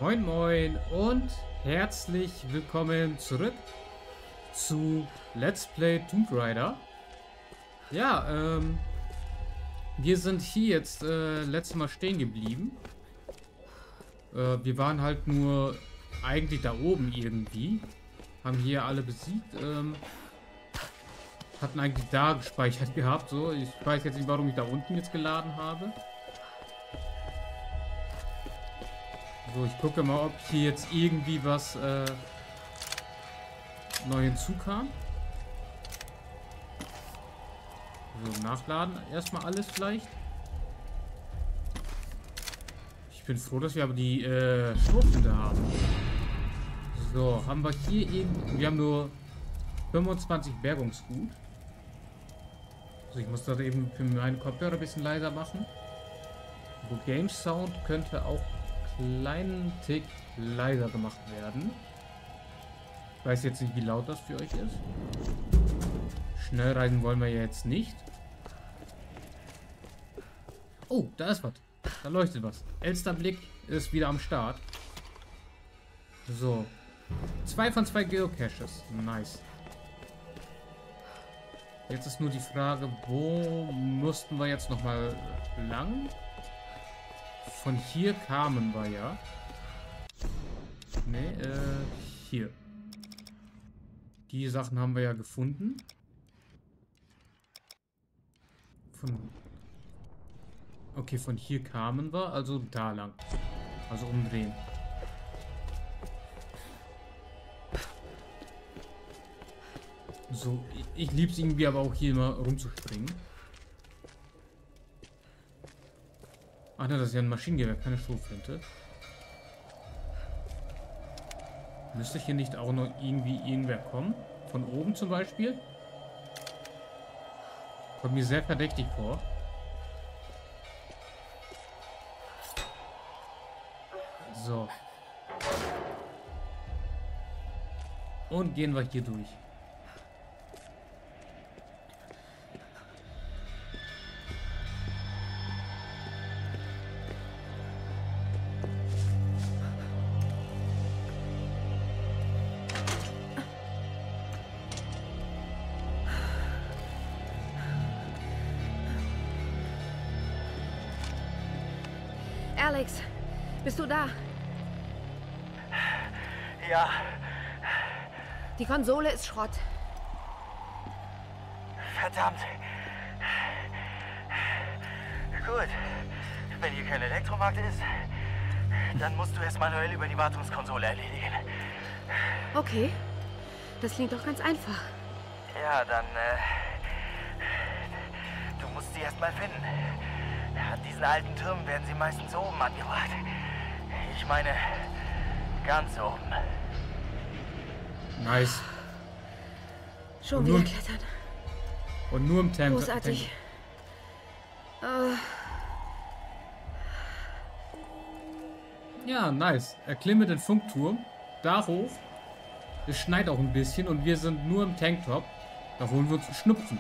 Moin Moin und herzlich willkommen zurück zu Let's Play Tomb Raider. Ja, wir sind hier jetzt letztes Mal stehen geblieben. Wir waren halt nur eigentlich da oben irgendwie. Haben hier alle besiegt. Hatten eigentlich da gespeichert gehabt. So, ich weiß jetzt nicht, warum ich da unten jetzt geladen habe. So, ich gucke mal, ob hier jetzt irgendwie was neu hinzukam. So, nachladen erstmal alles vielleicht. Ich bin froh, dass wir aber die Schrotflinte haben. So, haben wir hier eben... Wir haben nur 25 Bergungsgut. Also ich muss das eben für meinen Kopfhörer ein bisschen leiser machen. So, Game Sound könnte auch kleinen Tick leiser gemacht werden. Ich weiß jetzt nicht, wie laut das für euch ist. Schnell reisen wollen wir jetzt nicht. Oh, da ist was. Da leuchtet was. Elsterblick ist wieder am Start. So. 2 von 2 Geocaches. Nice. Jetzt ist nur die Frage, wo mussten wir jetzt nochmal lang? Von hier kamen wir ja. Ne, hier. Die Sachen haben wir ja gefunden. Okay, von hier kamen wir, also da lang. Also umdrehen. So, ich liebe es irgendwie aber auch hier mal rumzuspringen. Ach ne, das ist ja ein Maschinengewehr, keine Schrotflinte. Müsste hier nicht auch noch irgendwie irgendwer kommen? Von oben zum Beispiel? Kommt mir sehr verdächtig vor. So. Und gehen wir hier durch. Alex, bist du da? Ja, Die Konsole ist Schrott. verdammt. Gut, wenn hier kein Elektromarkt ist, dann musst du es manuell über die Wartungskonsole erledigen. Okay, das klingt doch ganz einfach. Ja, dann, du musst sie erst mal finden. An diesen alten Türmen werden sie meistens oben angebracht. Ich meine, ganz oben. Nice. Schon Und wieder nun- klettern. Und nur im Tempo. Großartig. Ja, nice. Erklimme den Funkturm. Da hoch. Es schneit auch ein bisschen und wir sind nur im Tanktop. Da holen wir uns einen Schnupfen.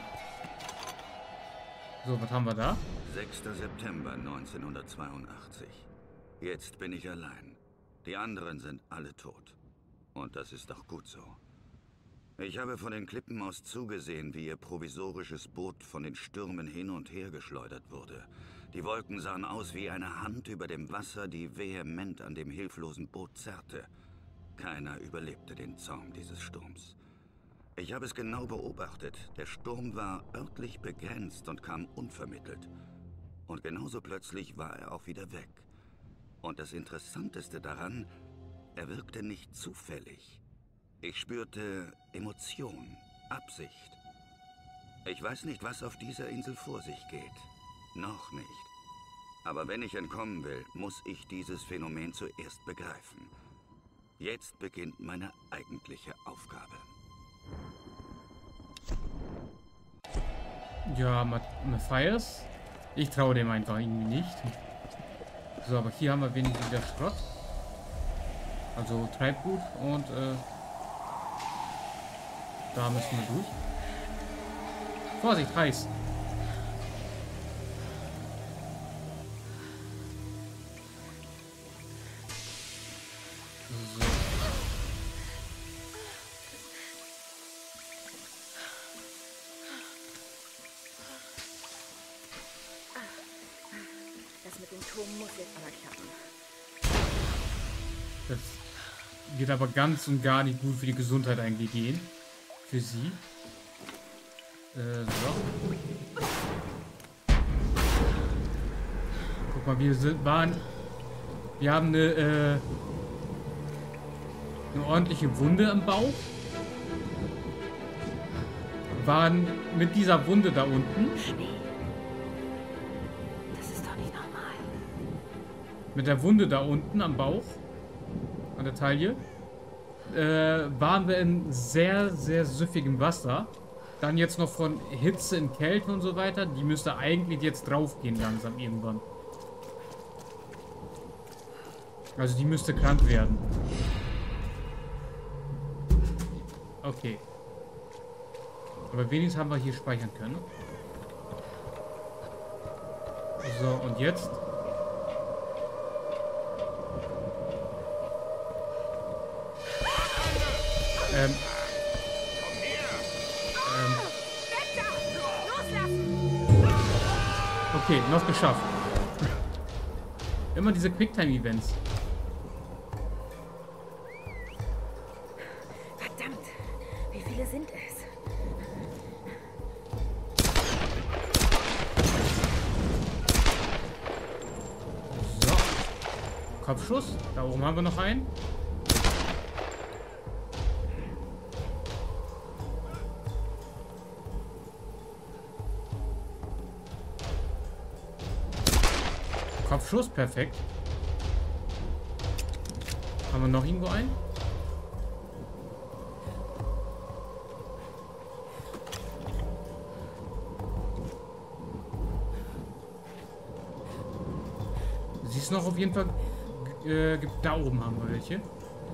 So, was haben wir da? 6. September 1982. Jetzt bin ich allein. Die anderen sind alle tot. Und das ist auch gut so. Ich habe von den Klippen aus zugesehen, wie ihr provisorisches Boot von den Stürmen hin und her geschleudert wurde. Die Wolken sahen aus wie eine Hand über dem Wasser, die vehement an dem hilflosen Boot zerrte. Keiner überlebte den Zorn dieses Sturms. Ich habe es genau beobachtet. Der Sturm war örtlich begrenzt und kam unvermittelt. Und genauso plötzlich war er auch wieder weg. Und das Interessanteste daran, er wirkte nicht zufällig. Ich spürte Emotion, Absicht. Ich weiß nicht, was auf dieser Insel vor sich geht. Noch nicht. Aber wenn ich entkommen will, muss ich dieses Phänomen zuerst begreifen. Jetzt beginnt meine eigentliche Aufgabe. Ja, Matthias. Ich traue dem einfach irgendwie nicht. So, aber hier haben wir wenigstens wieder Schrott. Also Treibgut und da müssen wir durch. Vorsicht, heiß. So. Das mit dem Turm muss jetzt aber klappen. Das wird aber ganz und gar nicht gut für die Gesundheit eigentlich gehen. Für sie. So. Guck mal, wir haben eine ordentliche Wunde am Bauch. Waren mit dieser Wunde da unten. Schnee. Das ist doch nicht normal. Mit der Wunde da unten am Bauch. An der Taille. Waren wir in sehr, sehr süffigem Wasser. Dann jetzt noch von Hitze in Kälte und so weiter. Die müsste eigentlich jetzt draufgehen langsam irgendwann. Also die müsste krank werden. Okay. Aber wenigstens haben wir hier speichern können. So, und jetzt? Okay, noch geschafft. Immer diese Quicktime-Events. Verdammt, wie viele sind es? So. Kopfschuss. Da oben haben wir noch einen. Kopfschuss, perfekt. Haben wir noch irgendwo einen? Siehst noch auf jeden Fall. Da oben haben wir welche.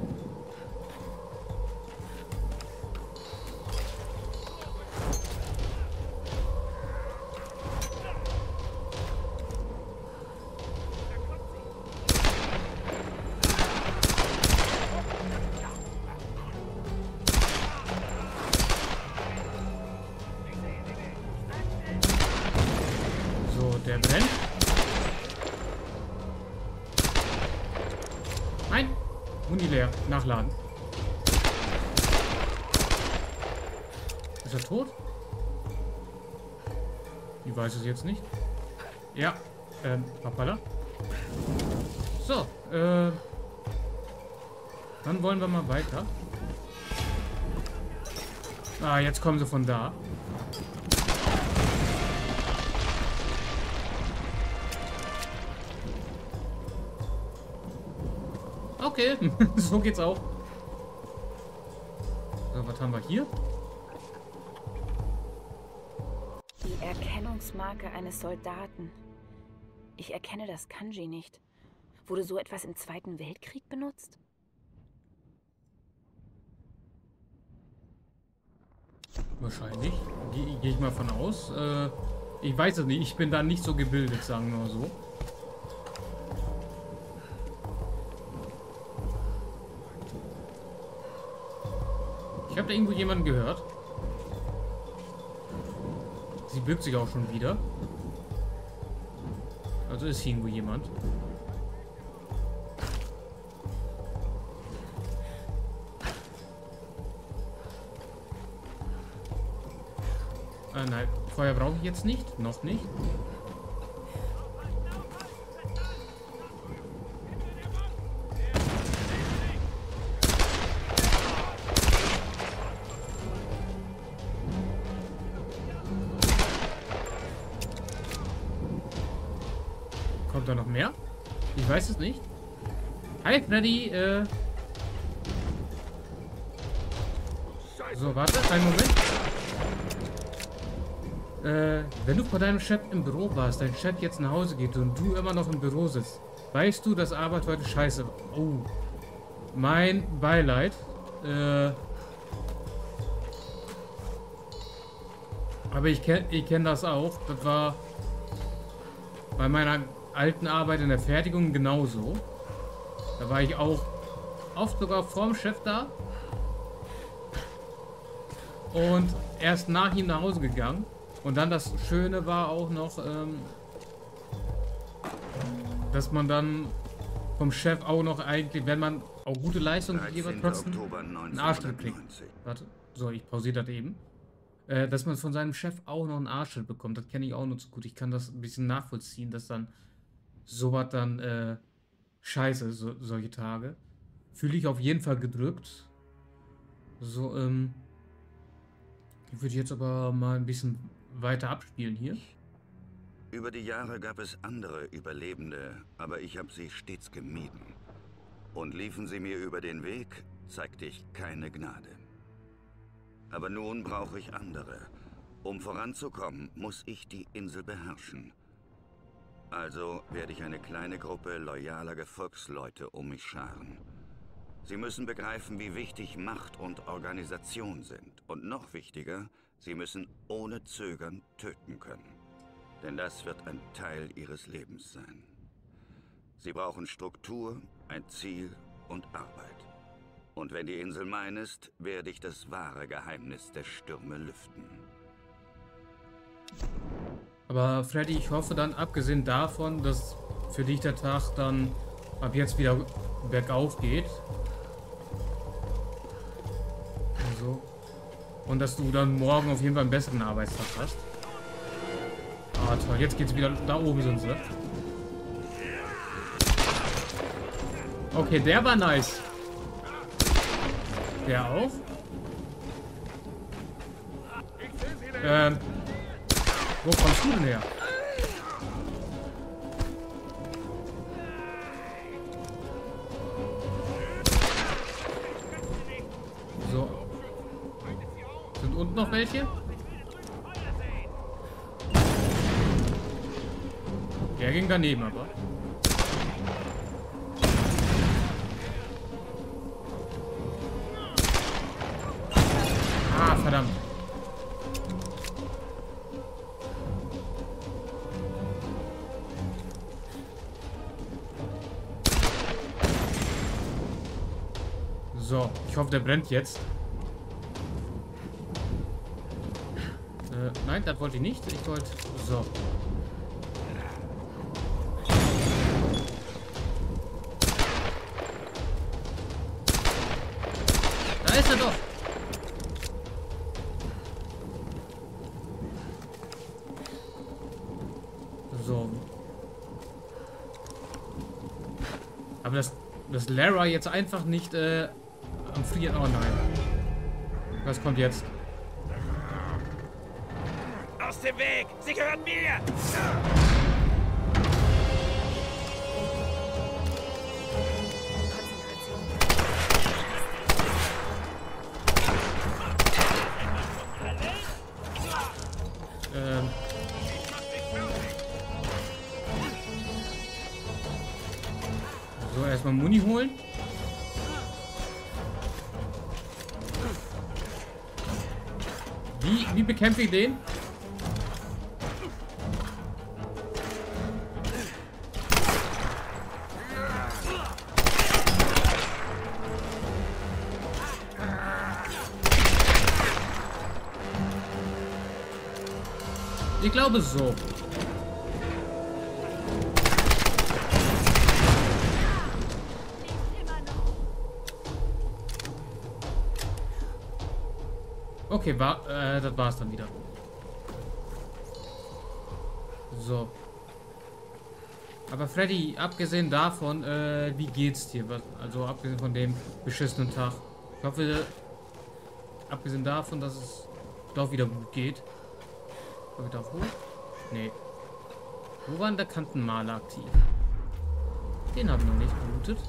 Der brennt. Nein. Muni leer. Nachladen. Ist er tot? Ich weiß es jetzt nicht. Ja. Hoppala. So. Dann wollen wir mal weiter. Ah, jetzt kommen sie von da. Okay, so geht's auch. So, was haben wir hier? Die Erkennungsmarke eines Soldaten. Ich erkenne das Kanji nicht. Wurde so etwas im Zweiten Weltkrieg benutzt? Wahrscheinlich. Gehe ich mal von aus. Ich weiß es nicht. Ich bin da nicht so gebildet, sagen wir mal so. Ich habe da irgendwo jemanden gehört. Sie bückt sich auch schon wieder. Also ist hier irgendwo jemand. Nein, Feuer brauche ich jetzt nicht. Noch nicht. Kommt da noch mehr? Ich weiß es nicht. Hi, Freddy. So, warte, einen Moment. Wenn du vor deinem Chef im Büro warst, dein Chef jetzt nach Hause geht und du immer noch im Büro sitzt, weißt du, dass Arbeit heute scheiße war? Oh. Mein Beileid. Aber ich kenn das auch. Das war bei meiner alten Arbeit in der Fertigung genauso. Da war ich auch oft sogar vorm Chef da. Und erst nach ihm nach Hause gegangen. Und dann das Schöne war auch noch, dass man dann vom Chef auch noch eigentlich, wenn man auch gute Leistung gegeben hat, trotzdem einen Arschtritt kriegt. Warte, so, ich pausiere das eben. Dass man von seinem Chef auch noch einen Arschtritt bekommt. Das kenne ich auch noch zu gut. Ich kann das ein bisschen nachvollziehen, dass dann sowas dann scheiße, solche Tage. Fühle ich auf jeden Fall gedrückt. So, ich würde jetzt aber mal ein bisschen weiter abspielen hier. Über die Jahre gab es andere Überlebende, aber ich habe sie stets gemieden. Und liefen sie mir über den Weg, zeigte ich keine Gnade. Aber nun brauche ich andere. Um voranzukommen, muss ich die Insel beherrschen. Also werde ich eine kleine Gruppe loyaler Gefolgsleute um mich scharen. Sie müssen begreifen, wie wichtig Macht und Organisation sind. Und noch wichtiger, sie müssen ohne Zögern töten können. Denn das wird ein Teil ihres Lebens sein. Sie brauchen Struktur, ein Ziel und Arbeit. Und wenn die Insel mein ist, werde ich das wahre Geheimnis der Stürme lüften. Aber Freddy, ich hoffe dann, abgesehen davon, dass für dich der Tag dann ab jetzt wieder bergauf geht. So. Und dass du dann morgen auf jeden Fall einen besseren Arbeitstag hast. Ah, toll. Jetzt geht's wieder. Da oben sind sie. Okay, der war nice. Der auch? Wo kommst du denn her? So. Sind unten noch welche? Der ging daneben aber. Ah, verdammt. So, ich hoffe, der brennt jetzt. Nein, das wollte ich nicht. Ich wollte... So. Da ist er doch. So. Aber dass Lara jetzt einfach nicht am Frieren... Oh nein. Was kommt jetzt? Aus dem Weg! Sie gehören mir! So, erstmal Muni holen. Wie bekämpfe ich den? Ich glaube so. Okay, das war's dann wieder. So. Aber Freddy, abgesehen davon, wie geht's dir? Also abgesehen von dem beschissenen Tag. Ich hoffe, abgesehen davon, dass es doch wieder gut geht. War wieder hoch? Nee. Wo war denn der Kantenmaler aktiv? Den habe ich noch nicht gelootet.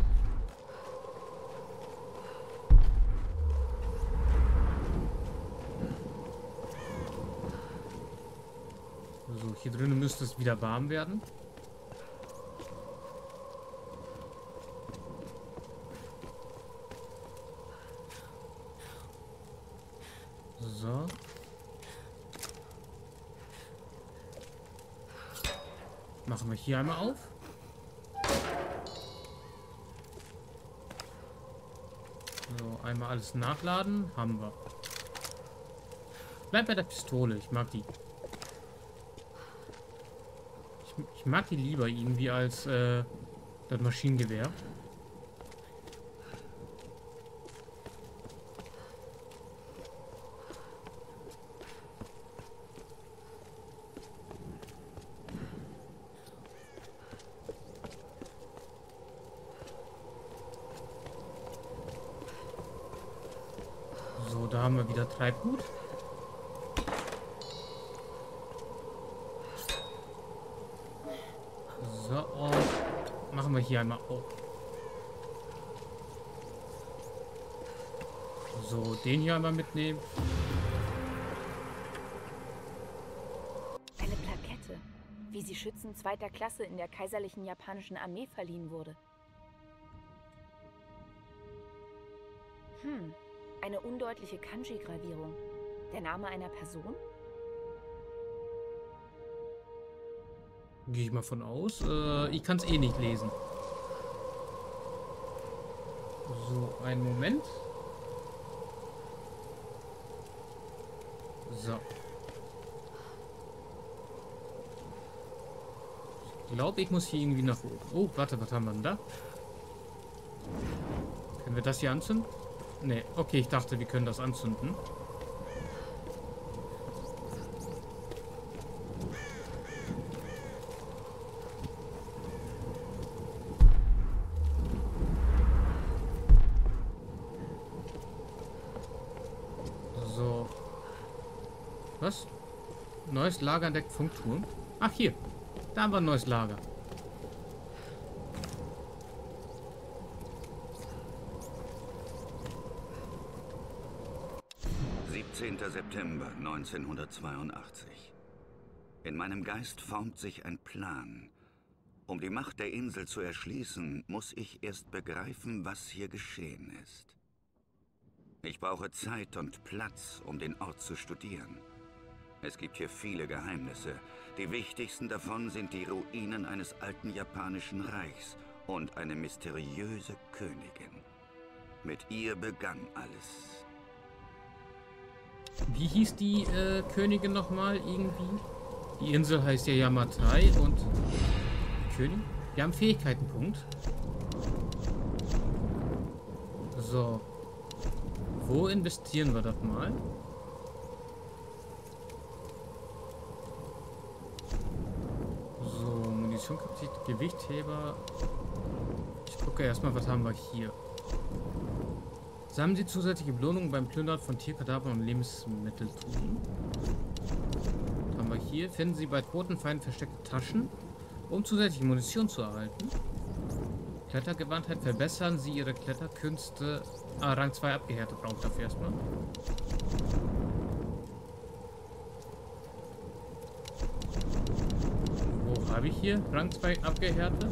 So, hier drinnen müsste es wieder warm werden. So. Machen wir hier einmal auf. einmal alles nachladen. Haben wir. Bleib bei der Pistole. Ich mag die. Ich mag die lieber irgendwie als das Maschinengewehr. So, da haben wir wieder Treibgut. So, und machen wir hier einmal auf. So, den hier einmal mitnehmen. Eine Plakette, wie sie Schützen 2. Klasse in der kaiserlichen japanischen Armee verliehen wurde. Eine undeutliche Kanji-Gravierung. Der Name einer Person? Gehe ich mal von aus. Ich kann es eh nicht lesen. So, einen Moment. So. Ich glaube, ich muss hier irgendwie nach oben. Oh, warte, was haben wir denn da? Können wir das hier anzünden? Ne, okay, ich dachte, wir können das anzünden. So. Was? Neues Lager entdeckt Funkturm. Ach, hier. Da haben wir ein neues Lager. September 1982. In meinem Geist formt sich ein Plan. Um die Macht der Insel zu erschließen, muss ich erst begreifen, was hier geschehen ist. Ich brauche Zeit und Platz, um den Ort zu studieren. Es gibt hier viele Geheimnisse. Die wichtigsten davon sind die Ruinen eines alten japanischen Reichs und eine mysteriöse Königin. Mit ihr begann alles. Wie hieß die Königin nochmal irgendwie? Die Insel heißt ja Yamatai und die Königin? Wir haben Fähigkeitenpunkt. So. Wo investieren wir das mal? So, Munitionskapazität, Gewichtheber. Ich gucke erstmal, was haben wir hier. Sammeln Sie zusätzliche Belohnungen beim Plündern von Tierkadavern und Lebensmitteltruhen. Was haben wir hier? Finden Sie bei toten Feinden versteckte Taschen, um zusätzliche Munition zu erhalten. Klettergewandtheit, verbessern Sie Ihre Kletterkünste. Rang 2 abgehärtet braucht dafür erstmal. Wo habe ich hier Rang 2 abgehärtet?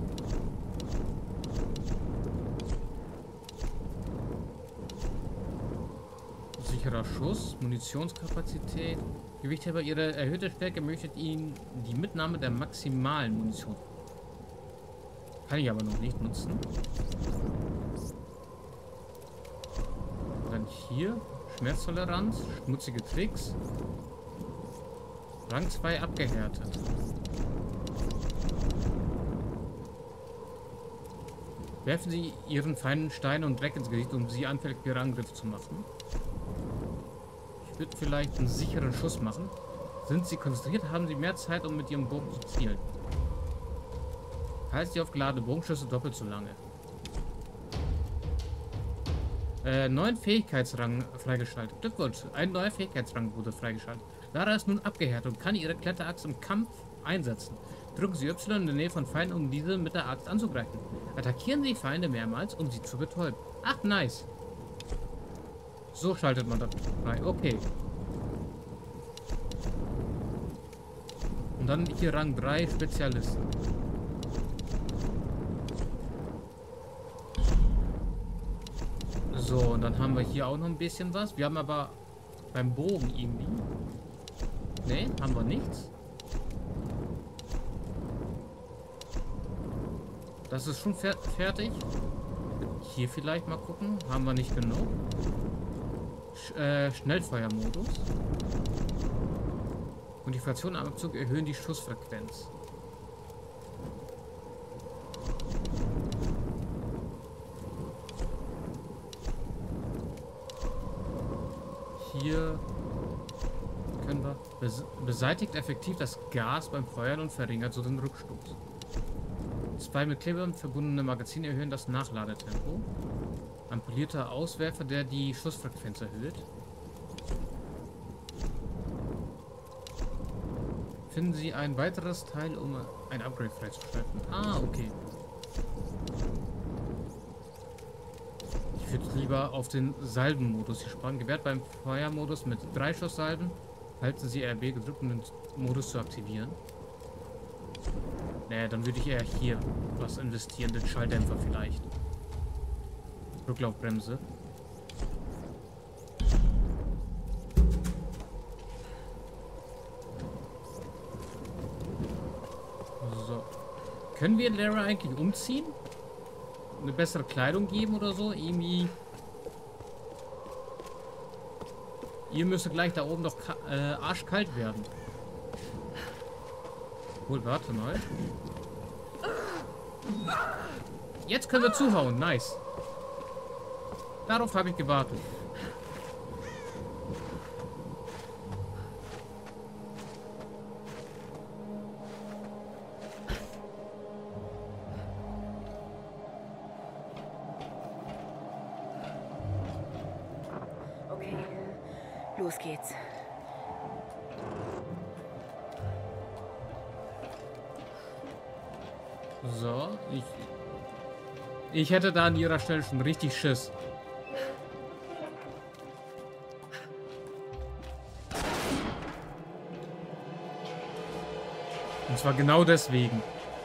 Sicherer Schuss, Munitionskapazität. Gewichtheber, Ihre erhöhte Stärke möchtet Ihnen die Mitnahme der maximalen Munition. Kann ich aber noch nicht nutzen. Dann hier Schmerztoleranz, schmutzige Tricks. Rang 2 abgehärtet. Werfen Sie Ihren Feinden Steine und Dreck ins Gesicht, um sie anfällig für ihre Angriffe zu machen. Ich würde vielleicht einen sicheren Schuss machen. Sind Sie konzentriert, haben Sie mehr Zeit, um mit Ihrem Bogen zu zielen. Heißt die aufgeladene Bogenschüsse doppelt so lange. Neuen Fähigkeitsrang freigeschaltet. Glückwunsch, ein neuer Fähigkeitsrang wurde freigeschaltet. Lara ist nun abgehärtet und kann ihre Kletteraxt im Kampf einsetzen. Drücken Sie Y in der Nähe von Feinden, um diese mit der Axt anzugreifen. Attackieren Sie Feinde mehrmals, um sie zu betäuben. Ach, nice. So schaltet man das frei. Okay. Und dann hier Rang 3 Spezialisten. So, und dann haben wir hier auch noch ein bisschen was. Wir haben aber beim Bogen irgendwie... Ne, haben wir nichts. Das ist schon fertig. Hier vielleicht mal gucken. Haben wir nicht genug. Schnellfeuermodus. Modifikation am Abzug erhöhen die Schussfrequenz. Hier können wir beseitigt effektiv das Gas beim Feuern und verringert so den Rückstoß. 2 mit Klebern verbundene Magazine erhöhen das Nachladetempo. Ein polierter Auswerfer, der die Schussfrequenz erhöht. Finden Sie ein weiteres Teil, um ein Upgrade freizuschalten. Ah, okay. Ich würde lieber auf den Salbenmodus hier sparen. Gewährt beim Feuermodus mit 3 Schusssalben. Halten Sie RB gedrückt, um den Modus zu aktivieren. Naja, dann würde ich eher hier was investieren. Den Schalldämpfer vielleicht. Rücklaufbremse. So. Können wir Lara eigentlich umziehen? Eine bessere Kleidung geben oder so? Irgendwie. Ihr müsste gleich da oben doch arschkalt werden. Wohl, warte mal. Jetzt können wir zuhauen. Nice. Darauf habe ich gewartet. Okay, los geht's. So, ich hätte da an ihrer Stelle schon richtig Schiss. Und zwar genau deswegen.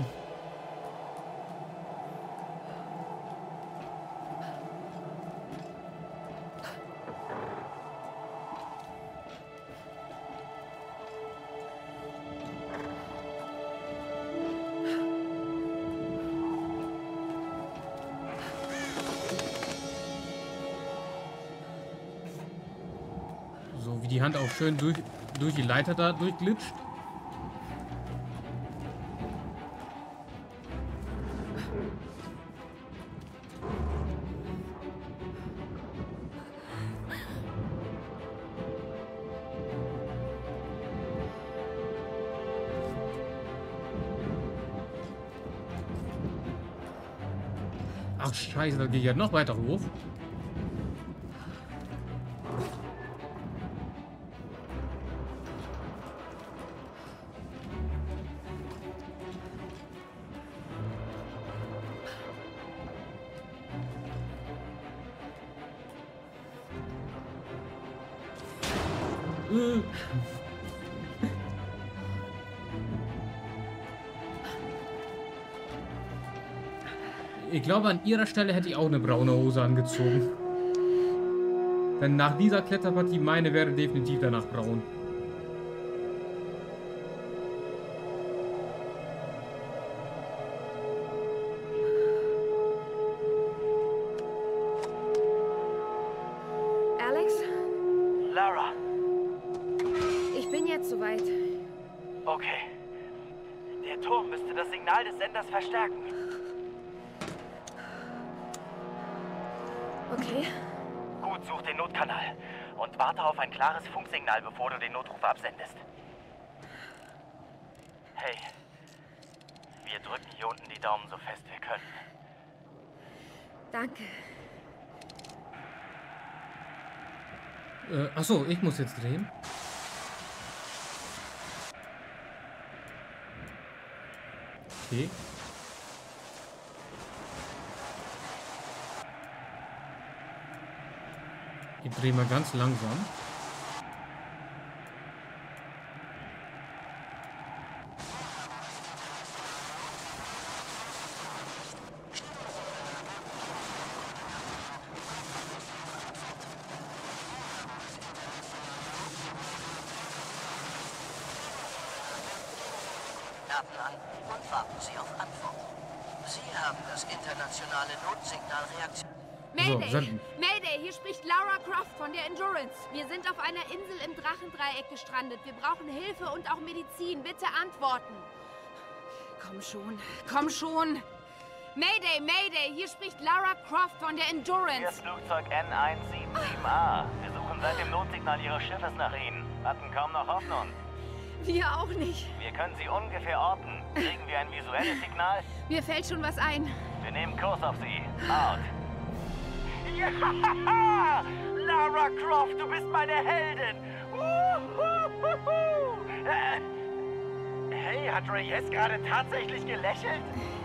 So, wie die Hand auch schön durch die Leiter da durchglitscht. Ach scheiße, da gehe ich ja noch weiter hoch. Ich glaube, an ihrer Stelle hätte ich auch eine braune Hose angezogen. Denn nach dieser Kletterpartie, meine wäre definitiv danach braun. Alex, Lara, ich bin jetzt soweit. okay. Der Turm müsste das Signal des Senders verstärken. Okay. Gut, such den Notkanal und warte auf ein klares Funksignal, bevor du den Notruf absendest. Hey, wir drücken hier unten die Daumen so fest wir können. Danke. Achso, ich muss jetzt drehen. Okay. Ich drehe mal ganz langsam. Daten an und warten Sie auf Antwort. Sie haben das internationale Notsignalreaktion. Mayday! senden. Mayday, hier spricht Lara Croft von der Endurance. Wir sind auf einer Insel im Drachendreieck gestrandet. Wir brauchen Hilfe und auch Medizin. Bitte antworten. Komm schon, komm schon. Mayday, Mayday, hier spricht Lara Croft von der Hier Endurance. ist Flugzeug N177A. Wir suchen seit dem Notsignal Ihres Schiffes nach Ihnen. Hatten kaum noch Hoffnung. Wir auch nicht. Wir können Sie ungefähr orten. Kriegen wir ein visuelles Signal? Mir fällt schon was ein. Wir nehmen Kurs auf Sie. Out. Ja! Lara Croft, du bist meine Heldin! Hey, hat Reyes gerade tatsächlich gelächelt?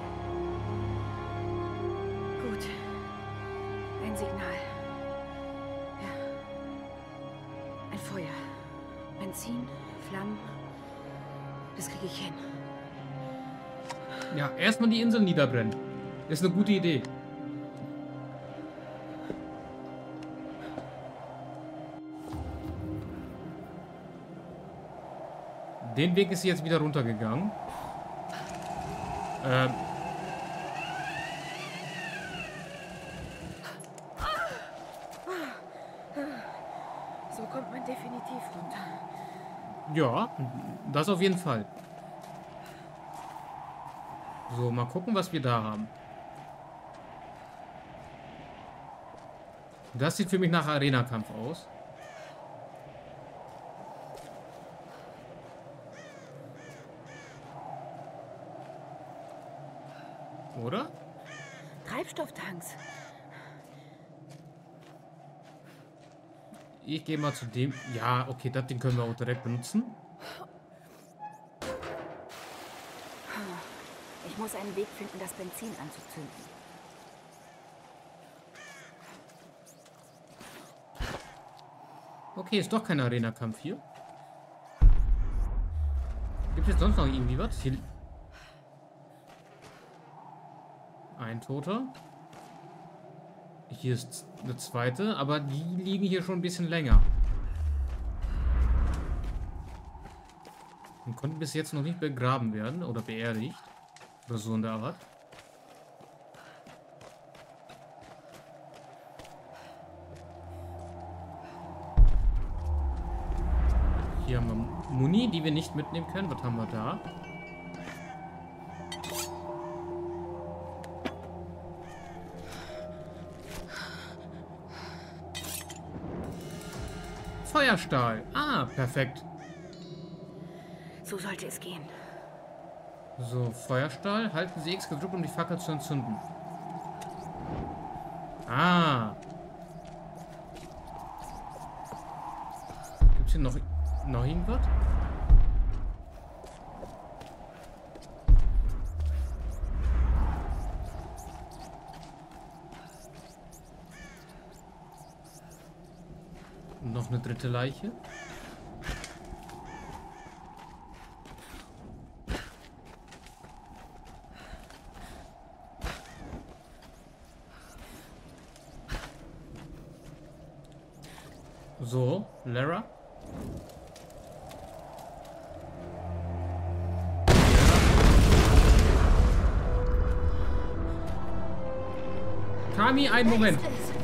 Gut. Ein Signal. Ja. Ein Feuer. Benzin, Flammen. Das kriege ich hin. Ja, erstmal die Insel niederbrennen. Ist eine gute Idee. Den Weg ist sie jetzt wieder runtergegangen. So kommt man definitiv runter. Ja, das auf jeden Fall. So, mal gucken, was wir da haben. Das sieht für mich nach Arena-Kampf aus. Oder? Treibstofftanks. Ich gehe mal zu dem. Ja, okay, das Ding können wir auch direkt benutzen. Ich muss einen Weg finden, das Benzin anzuzünden. Okay, ist doch kein Arena-Kampf hier. Gibt es sonst noch irgendwie was? Hier. Ein Toter. Hier ist eine zweite, aber die liegen hier schon ein bisschen länger. Und konnten bis jetzt noch nicht begraben werden oder beerdigt. Oder so in der Art. Hier haben wir Muni, die wir nicht mitnehmen können. Was haben wir da? Feuerstahl. Ah, perfekt. So sollte es gehen. So, Feuerstahl. Halten Sie X gedrückt, um die Fackel zu entzünden. Ah. Gibt es hier noch irgendwas? Noch eine dritte Leiche. So, Lara. Kami, einen Moment.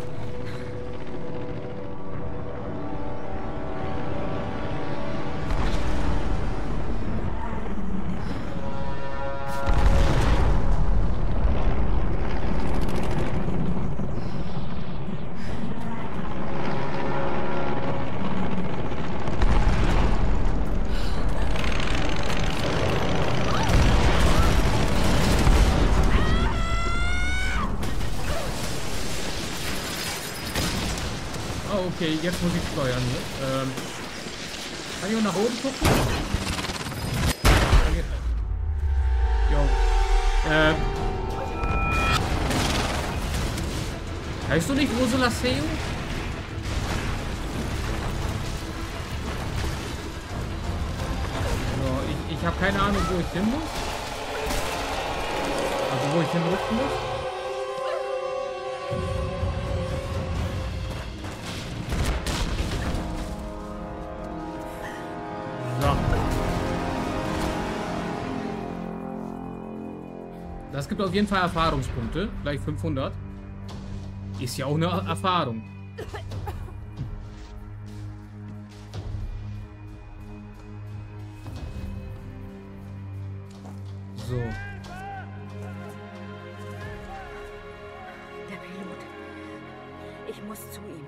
Okay, jetzt muss ich steuern. Ne? Kann ich auch nach oben gucken? Jo. Heißt du nicht Ursula Seo? So, ich habe keine Ahnung, wo ich hin muss. Also wo ich hinrücken muss. Das gibt auf jeden Fall Erfahrungspunkte. Gleich 500. Ist ja auch eine Erfahrung. So. Der Pilot. Ich muss zu ihm.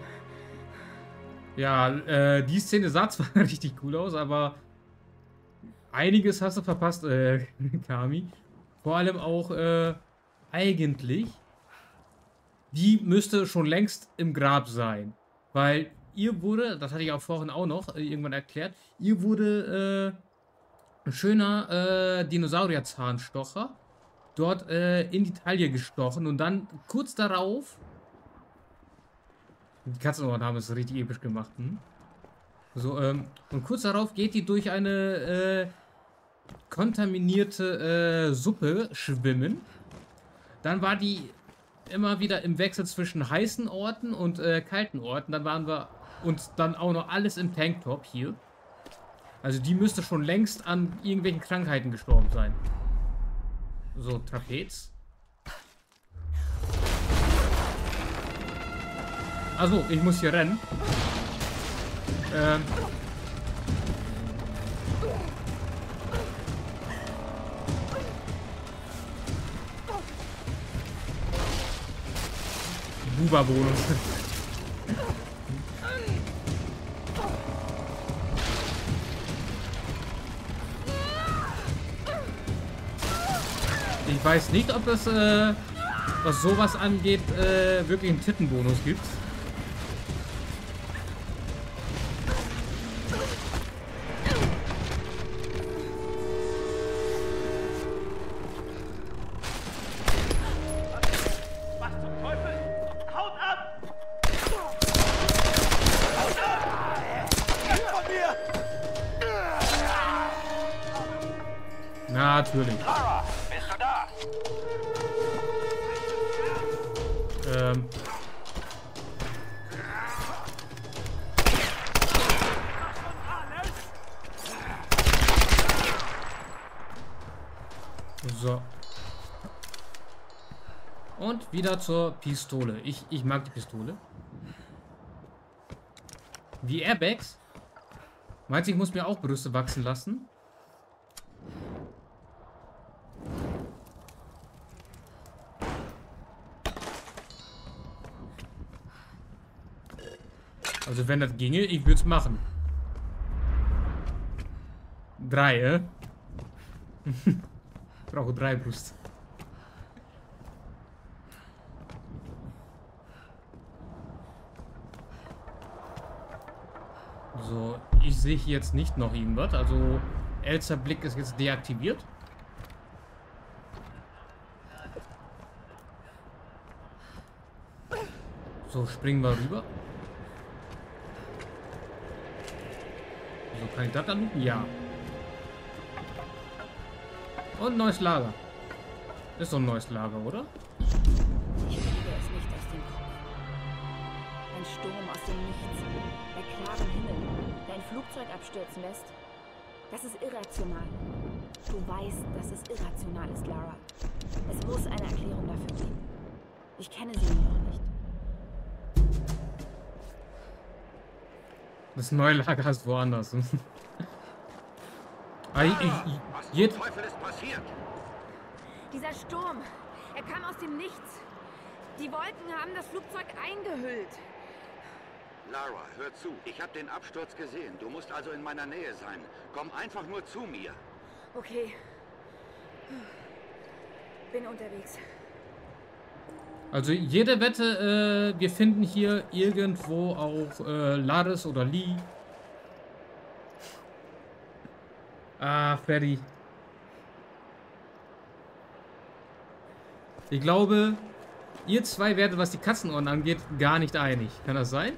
Ja, die Szene sah zwar richtig cool aus, aber einiges hast du verpasst, Kami. Vor allem auch, eigentlich, die müsste schon längst im Grab sein. Weil ihr wurde, das hatte ich auch vorhin auch noch irgendwann erklärt, ihr wurde ein schöner Dinosaurier-Zahnstocher dort in die Taille gestochen und dann kurz darauf, die Katzenohren haben es richtig episch gemacht, so, und kurz darauf geht die durch eine kontaminierte Suppe schwimmen. Dann war die immer wieder im Wechsel zwischen heißen Orten und kalten Orten. Dann waren wir uns dann auch noch alles im Tanktop hier. Also die müsste schon längst an irgendwelchen Krankheiten gestorben sein. So, Trapez. Also, ich muss hier rennen. Buba-Bonus. Ich weiß nicht, ob es, was sowas angeht, wirklich einen Tittenbonus gibt. Natürlich. Lara, bist du da? So. Und wieder zur Pistole. Ich mag die Pistole. Die Airbags. Meinst du, ich muss mir auch Brüste wachsen lassen? Also wenn das ginge, ich würde es machen. 3, Ich brauche 3 Brust. So, ich sehe hier jetzt nicht noch irgendwas. Also Elsa Blick ist jetzt deaktiviert. So, springen wir rüber. So, kann ich das dann? Ja. Und neues Lager. Ist doch ein neues Lager, oder? Ich kriege es nicht aus dem Kopf. Ein Sturm aus dem Nichts. Bei klarem Himmel, der ein Flugzeug abstürzen lässt. Das ist irrational. Du weißt, dass es irrational ist, Lara. Es muss eine Erklärung dafür geben. Ich kenne sie nur noch nicht. Das neue Lager ist woanders. Was zum Teufel ist passiert? Dieser Sturm, er kam aus dem Nichts. Die Wolken haben das Flugzeug eingehüllt. Lara, hör zu. Ich habe den Absturz gesehen. Du musst also in meiner Nähe sein. Komm einfach nur zu mir. Okay. Bin unterwegs. Also jede Wette, wir finden hier irgendwo auch Laris oder Lee. Ah, Freddy. Ich glaube, ihr zwei werdet, was die Katzenohren angeht, gar nicht einig. Kann das sein?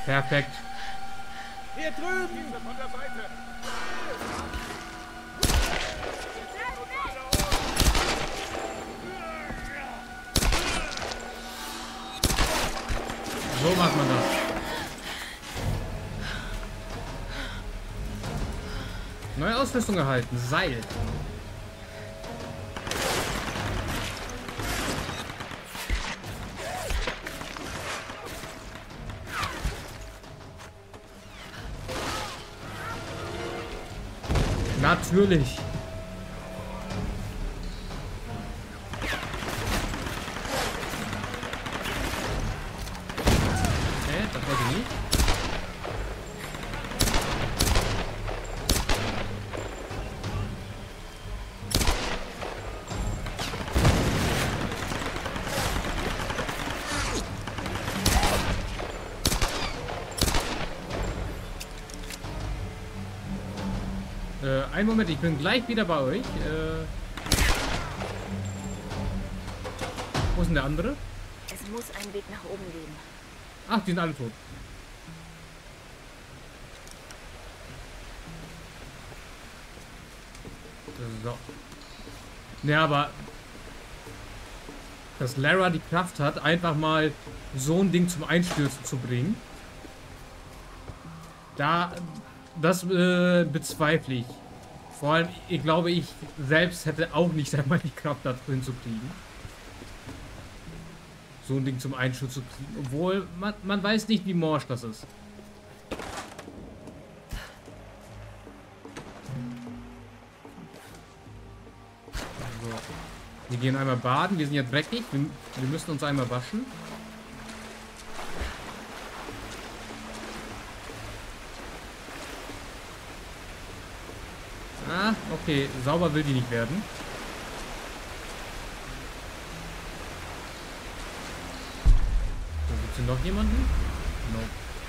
Perfekt. Hier drüben! Von der Seite! So macht man das. Neue Ausrüstung erhalten. Seil. Natürlich. Das wollte ich nicht. Einen Moment, ich bin gleich wieder bei euch. Wo ist denn der andere? Es muss einen Weg nach oben geben. Ach, die sind alle tot. So. Ja, aber dass Lara die Kraft hat, einfach mal so ein Ding zum Einstürzen zu bringen, das bezweifle ich. Vor allem, ich glaube, ich selbst hätte auch nicht einmal die Kraft, da drin zu kriegen. So ein Ding zum Einsturz zu kriegen. Obwohl, man weiß nicht, wie morsch das ist. So. Wir gehen einmal baden. Wir sind ja dreckig. Wir müssen uns einmal waschen. Ah, okay. Sauber will die nicht werden. So, gibt es hier noch jemanden? Nope.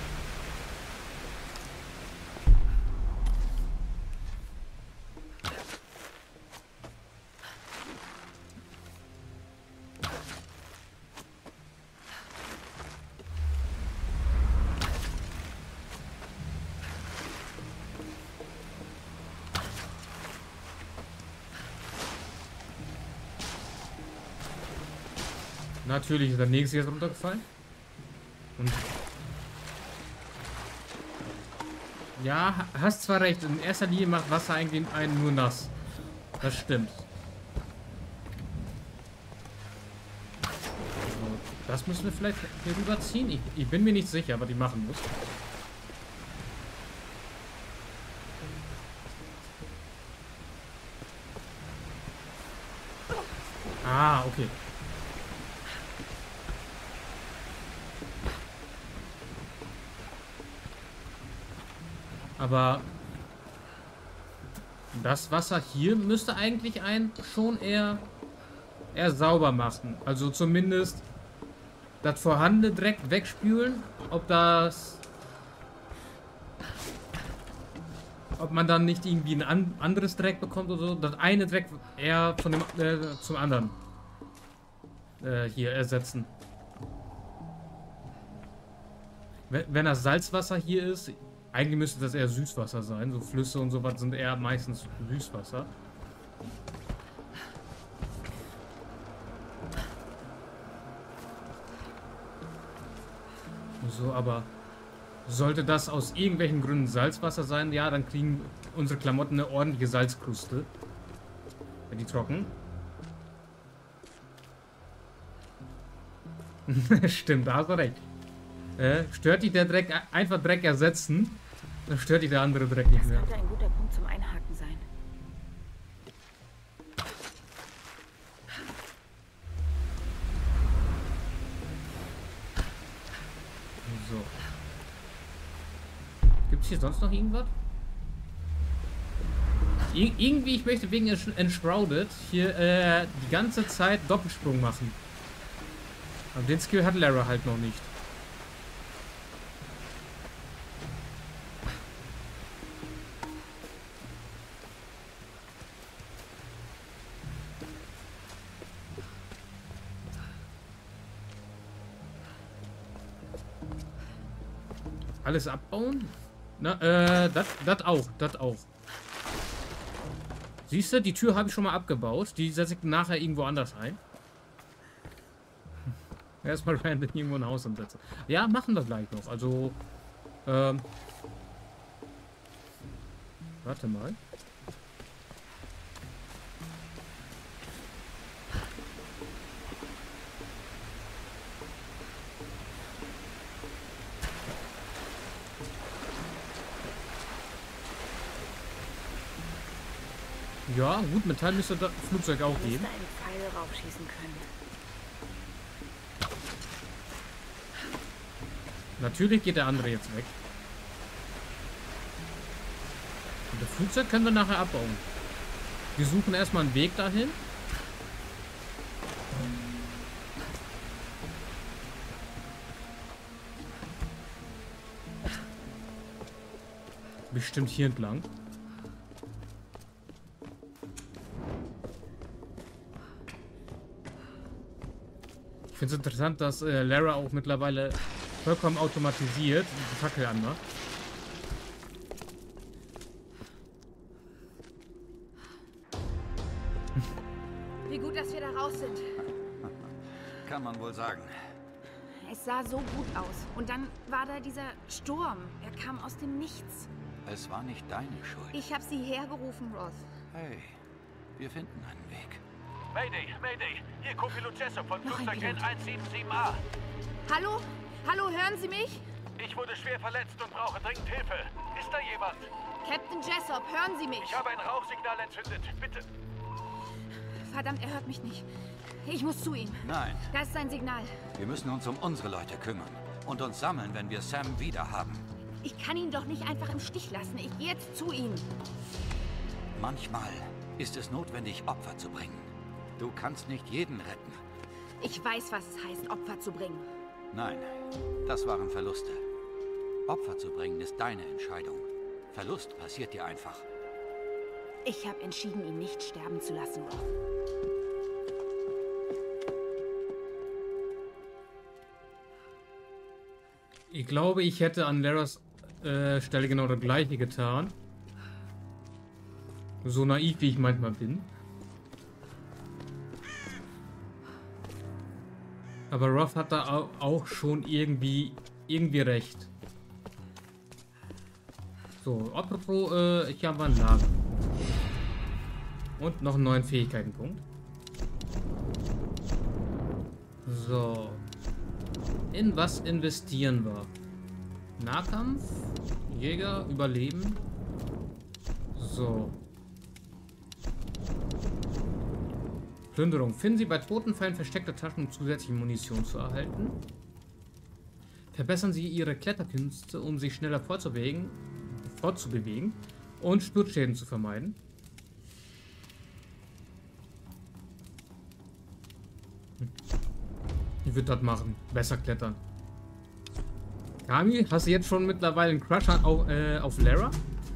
Natürlich ist der nächste jetzt runtergefallen. Und ja, hast zwar recht, in erster Linie macht Wasser eigentlich einen nur nass. Das stimmt. So, das müssen wir vielleicht hier rüberziehen. Ich bin mir nicht sicher, was ich machen muss. Ah, okay. Aber das Wasser hier müsste eigentlich einen schon eher sauber machen. Also zumindest das vorhandene Dreck wegspülen. Ob man dann nicht irgendwie ein anderes Dreck bekommt oder so. Das eine Dreck eher von dem zum anderen hier ersetzen. Wenn das Salzwasser hier ist, eigentlich müsste das eher Süßwasser sein. So Flüsse und sowas sind eher meistens Süßwasser. So, aber sollte das aus irgendwelchen Gründen Salzwasser sein, ja, dann kriegen unsere Klamotten eine ordentliche Salzkruste. Wenn die trocken. Stimmt, da hast du recht. Stört dich der Dreck, einfach Dreck ersetzen, dann stört dich der andere Dreck nicht mehr. Das könnte ein guter Punkt zum Einhaken sein. So. Gibt es hier sonst noch irgendwas? Irgendwie, ich möchte wegen Enshrouded hier die ganze Zeit Doppelsprung machen. Aber den Skill hat Lara halt noch nicht. Alles abbauen? Na, das auch. Siehst du, die Tür habe ich schon mal abgebaut. Die setze ich nachher irgendwo anders ein. Erstmal random irgendwo ein Haus ansetzen. Ja, machen wir gleich noch. Also, warte mal. Ja, gut, Metall müsste das Flugzeug auch geben. Müsste einen Pfeil raufschießen können. Natürlich geht der andere jetzt weg. Und das Flugzeug können wir nachher abbauen. Wir suchen erstmal einen Weg dahin. Bestimmt hier entlang. Ich finde es interessant, dass Lara auch mittlerweile vollkommen automatisiert die Fackel anmacht. Wie gut, dass wir da raus sind. Kann man wohl sagen. Es sah so gut aus. Und dann war da dieser Sturm. Er kam aus dem Nichts. Es war nicht deine Schuld. Ich habe sie hergerufen, Roth. Hey, wir finden einen Weg. Mayday, Mayday! Hier Co-Pilot Jessup von Noch ein Flugzeug Pilot. N177A. Hallo? Hallo, hören Sie mich? Ich wurde schwer verletzt und brauche dringend Hilfe. Ist da jemand? Captain Jessup, hören Sie mich? Ich habe ein Rauchsignal entzündet. Bitte. Verdammt, er hört mich nicht. Ich muss zu ihm. Nein, Da ist sein Signal. wir müssen uns um unsere Leute kümmern und uns sammeln, wenn wir Sam wieder haben. Ich kann ihn doch nicht einfach im Stich lassen. Ich gehe jetzt zu ihm. Manchmal ist es notwendig, Opfer zu bringen. Du kannst nicht jeden retten. Ich weiß, was es heißt, Opfer zu bringen. Nein, das waren Verluste. Opfer zu bringen ist deine Entscheidung. Verlust passiert dir einfach. Ich habe entschieden, ihn nicht sterben zu lassen, Roth. Ich glaube, ich hätte an Laras Stelle genau das gleiche getan. So naiv, wie ich manchmal bin. Aber Roth hat da auch schon irgendwie recht. So, apropos, ich habe ein Lager. Und noch einen neuen Fähigkeitenpunkt. So. In was investieren wir? Nahkampf, Jäger, Überleben. So. Plünderung. Finden Sie bei toten Fällen versteckte Taschen, um zusätzliche Munition zu erhalten. Verbessern Sie Ihre Kletterkünste, um sich schneller fortzubewegen und Sturzschäden zu vermeiden. Ich würde das machen. Besser klettern. Kami, hast du jetzt schon mittlerweile einen Crush auf Lara?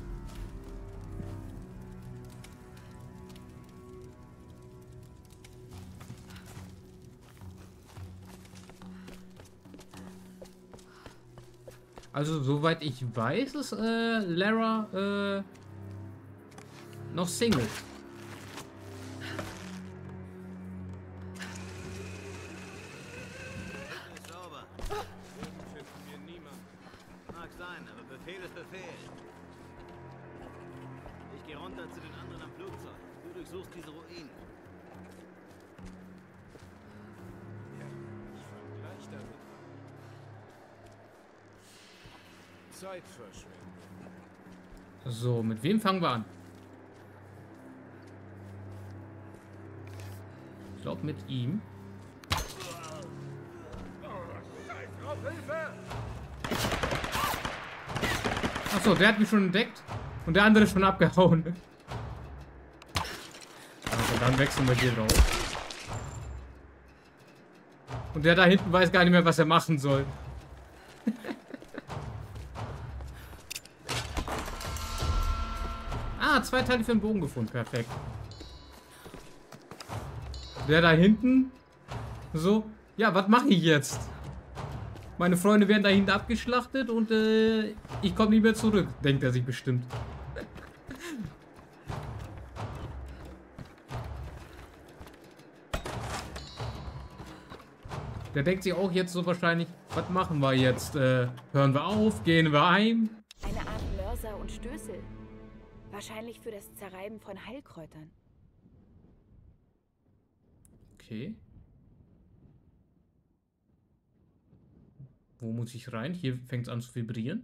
Also, soweit ich weiß, ist Lara noch Single. Sauber. Finden wir niemanden. Mag sein, aber Befehl ist Befehl. Ich gehe runter zu den anderen am Flugzeug. Du durchsuchst diese Ruinen. Ja, ich fang gleich damit an. Zeitverschwendung. So, mit wem fangen wir an? Ich glaube mit ihm. Achso, der hat mich schon entdeckt. Und der andere ist schon abgehauen. Also dann wechseln wir hier drauf. Und der da hinten weiß gar nicht mehr, was er machen soll. Ah, 2 Teile für den Bogen gefunden. Perfekt. Der da hinten. So. Ja, was mache ich jetzt? Meine Freunde werden da hinten abgeschlachtet und ich komme nicht mehr zurück. Denkt er sich bestimmt. Der denkt sich auch jetzt so wahrscheinlich, was machen wir jetzt? Hören wir auf? Gehen wir heim? Eine Art Mörser und Stößel. Wahrscheinlich für das Zerreiben von Heilkräutern. Okay. Wo muss ich rein? Hier fängt es an zu vibrieren.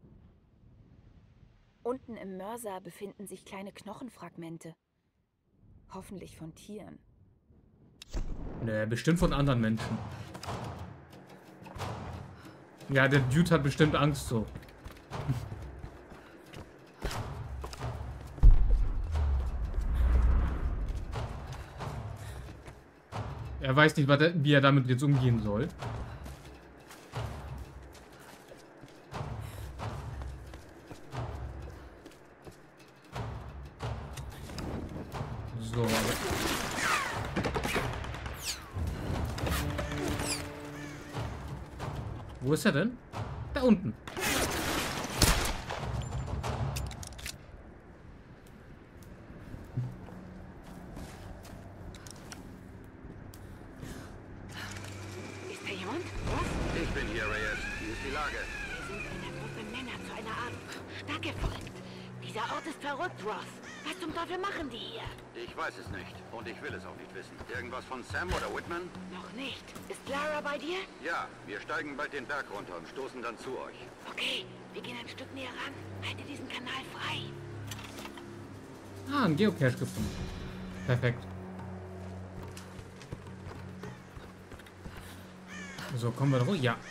Unten im Mörser befinden sich kleine Knochenfragmente. Hoffentlich von Tieren. Ne, bestimmt von anderen Menschen. Ja, der Dude hat bestimmt Angst so. Er weiß nicht, wie er damit jetzt umgehen soll. So. Wo ist er denn? Da unten. Ist da jemand? Was? Ich bin hier, Reyes. Wie ist die Lage? Wir sind einer Gruppe Männer zu einer Art Stadt gefolgt. Dieser Ort ist verrückt, Ross. Was zum Teufel machen die hier? Ich weiß es nicht. Und ich will es auch nicht wissen. Irgendwas von Sam oder Whitman? Noch nicht. Ist Lara bei dir? Ja, wir steigen bald den Berg runter und stoßen dann zu euch. Okay, wir gehen ein Stück näher ran. Halte diesen Kanal frei. Ah, ein Geocache gefunden. Perfekt. So, kommen wir da hoch? Ja.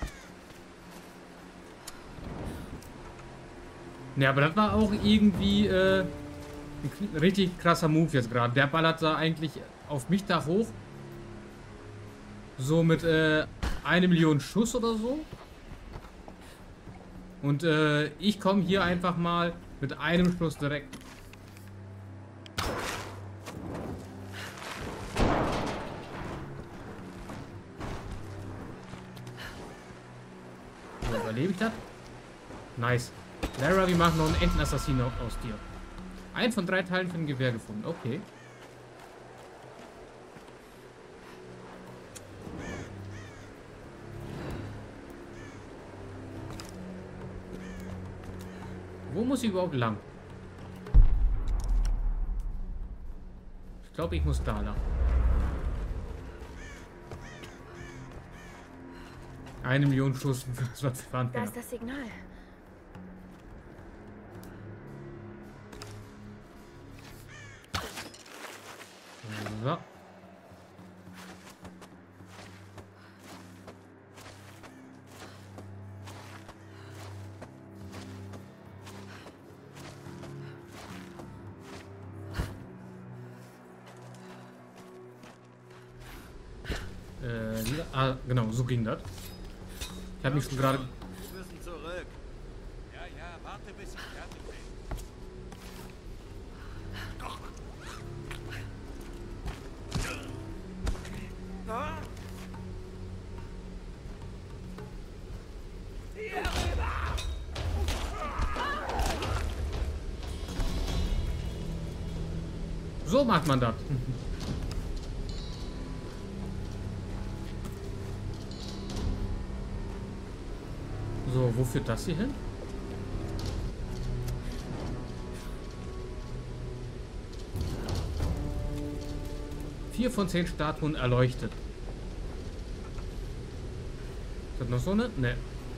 Ne, aber das war auch irgendwie ein richtig krasser Move jetzt gerade. Der ballert da eigentlich auf mich da hoch. So mit 1 Million Schuss oder so. Und ich komme hier einfach mal mit einem Schuss direkt. So, überlebe ich das? Nice. Lara, wir machen noch einen Entenassassinen aus dir. 1 von 3 Teilen für ein Gewehr gefunden. Okay. Wo muss ich überhaupt lang? Ich glaube, ich muss da lang. 1 Million Schuss. Was für Da ist das Signal. So. Genau, so ging das. Ich habe mich schon gerade... Wir müssen zurück. Ja, warte bis ich fertig bin. So macht man das. So, wo führt das hier hin? Vier von 10 Statuen erleuchtet. Ist das noch so eine? Ne.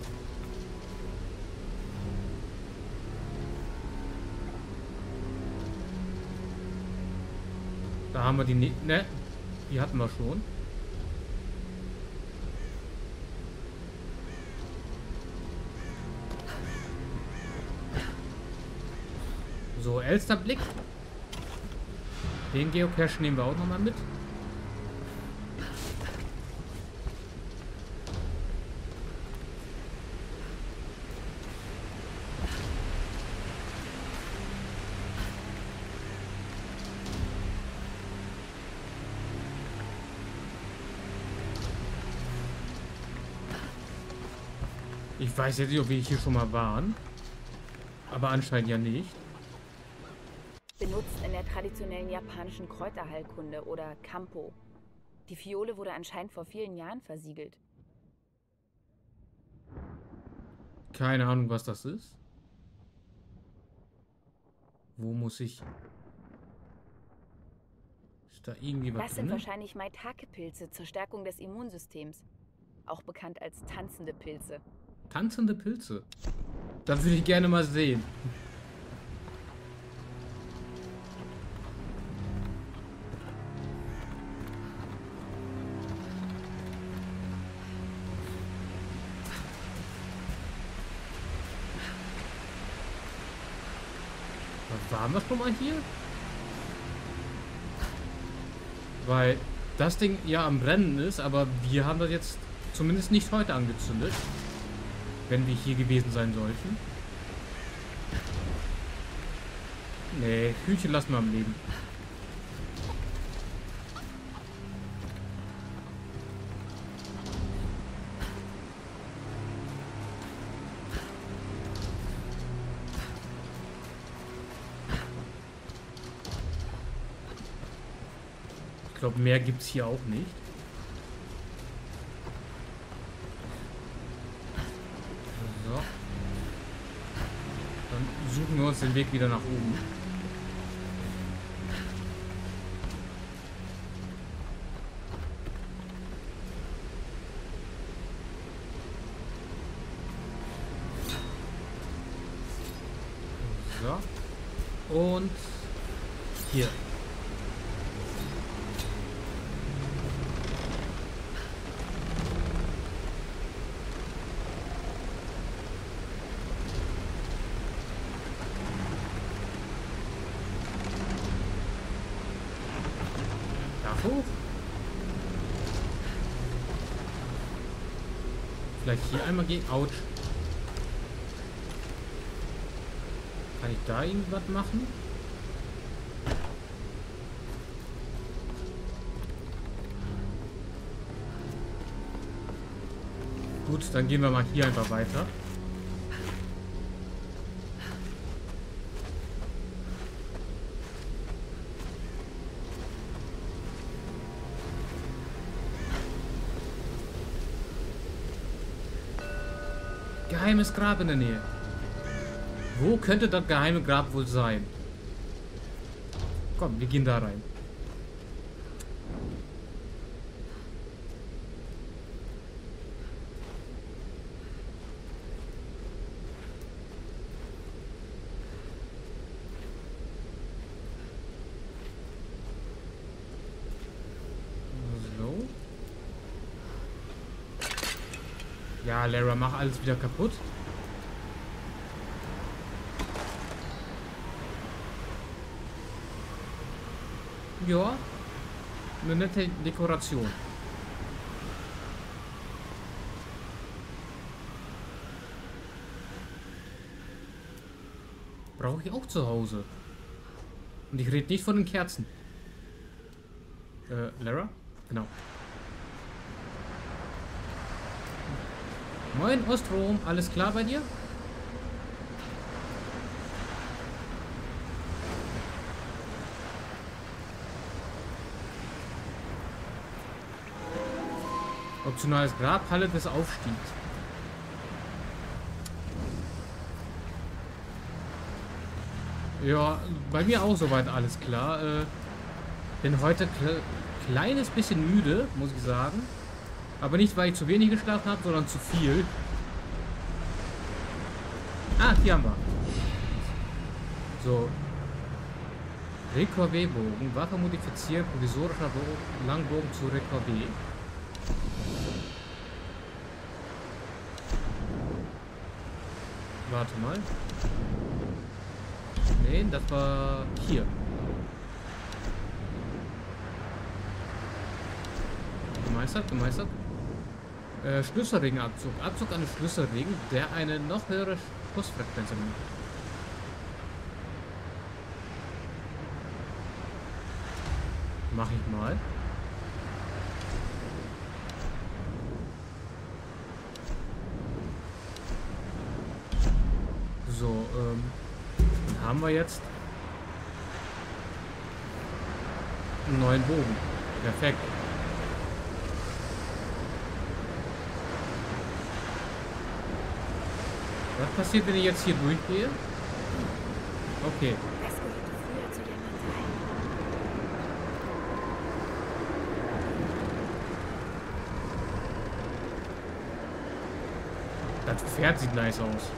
Da haben wir die... Ne, die hatten wir schon. So, Elsterblick. Den Geocache nehmen wir auch nochmal mit. Ich weiß jetzt nicht, ob wir hier schon mal waren. Aber anscheinend ja nicht. Benutzt in der traditionellen japanischen Kräuterheilkunde oder Kampo. Die Fiole wurde anscheinend vor vielen Jahren versiegelt. Keine Ahnung, was das ist. Wo muss ich... Ist da irgendwie was Das sind drin? wahrscheinlich Maitake-Pilze zur Stärkung des Immunsystems. Auch bekannt als tanzende Pilze. Tanzende Pilze. Das würde ich gerne mal sehen. Waren wir schon mal hier? Weil das Ding ja am Brennen ist, aber wir haben das jetzt zumindest nicht heute angezündet. Wenn wir hier gewesen sein sollten. Nee, Hühnchen lassen wir am Leben. Ich glaube, mehr gibt es hier auch nicht. So. Dann suchen wir uns den Weg wieder nach oben. So. Und hier. Hoch. Vielleicht hier einmal gegen... Autsch. Kann ich da irgendwas machen? Gut, dann gehen wir mal hier einfach weiter. Geheimes Grab in der Nähe. Wo könnte das geheime Grab wohl sein? Komm, wir gehen da rein. So. Ja, Lara, mach alles wieder kaputt. Ja, eine nette Dekoration. Brauche ich auch zu Hause. Und ich rede nicht von den Kerzen. Lara? Genau. Moin, Ostrom. Alles klar bei dir? Optionales Grab, Halle des Aufstiegs. Ja, bei mir auch soweit alles klar. Bin heute kleines bisschen müde, muss ich sagen. Aber nicht, weil ich zu wenig geschlafen habe, sondern zu viel. Ah, hier haben wir. So. Rekorvee-Bogen. Waffe modifizieren. Provisorischer Langbogen zu Rekorvee. Warte mal. Nee, das war hier. Gemeistert. Schlüsselregenabzug. Abzug eines Schlüsselregen, der eine noch höhere Schussfrequenz ermöglicht. Mach ich mal. So, dann haben wir jetzt einen neuen Bogen. Perfekt. Was passiert, wenn ich jetzt hier durchgehe? Okay. Das gehörte früher zu Yamatai. Das Pferd sieht nice aus.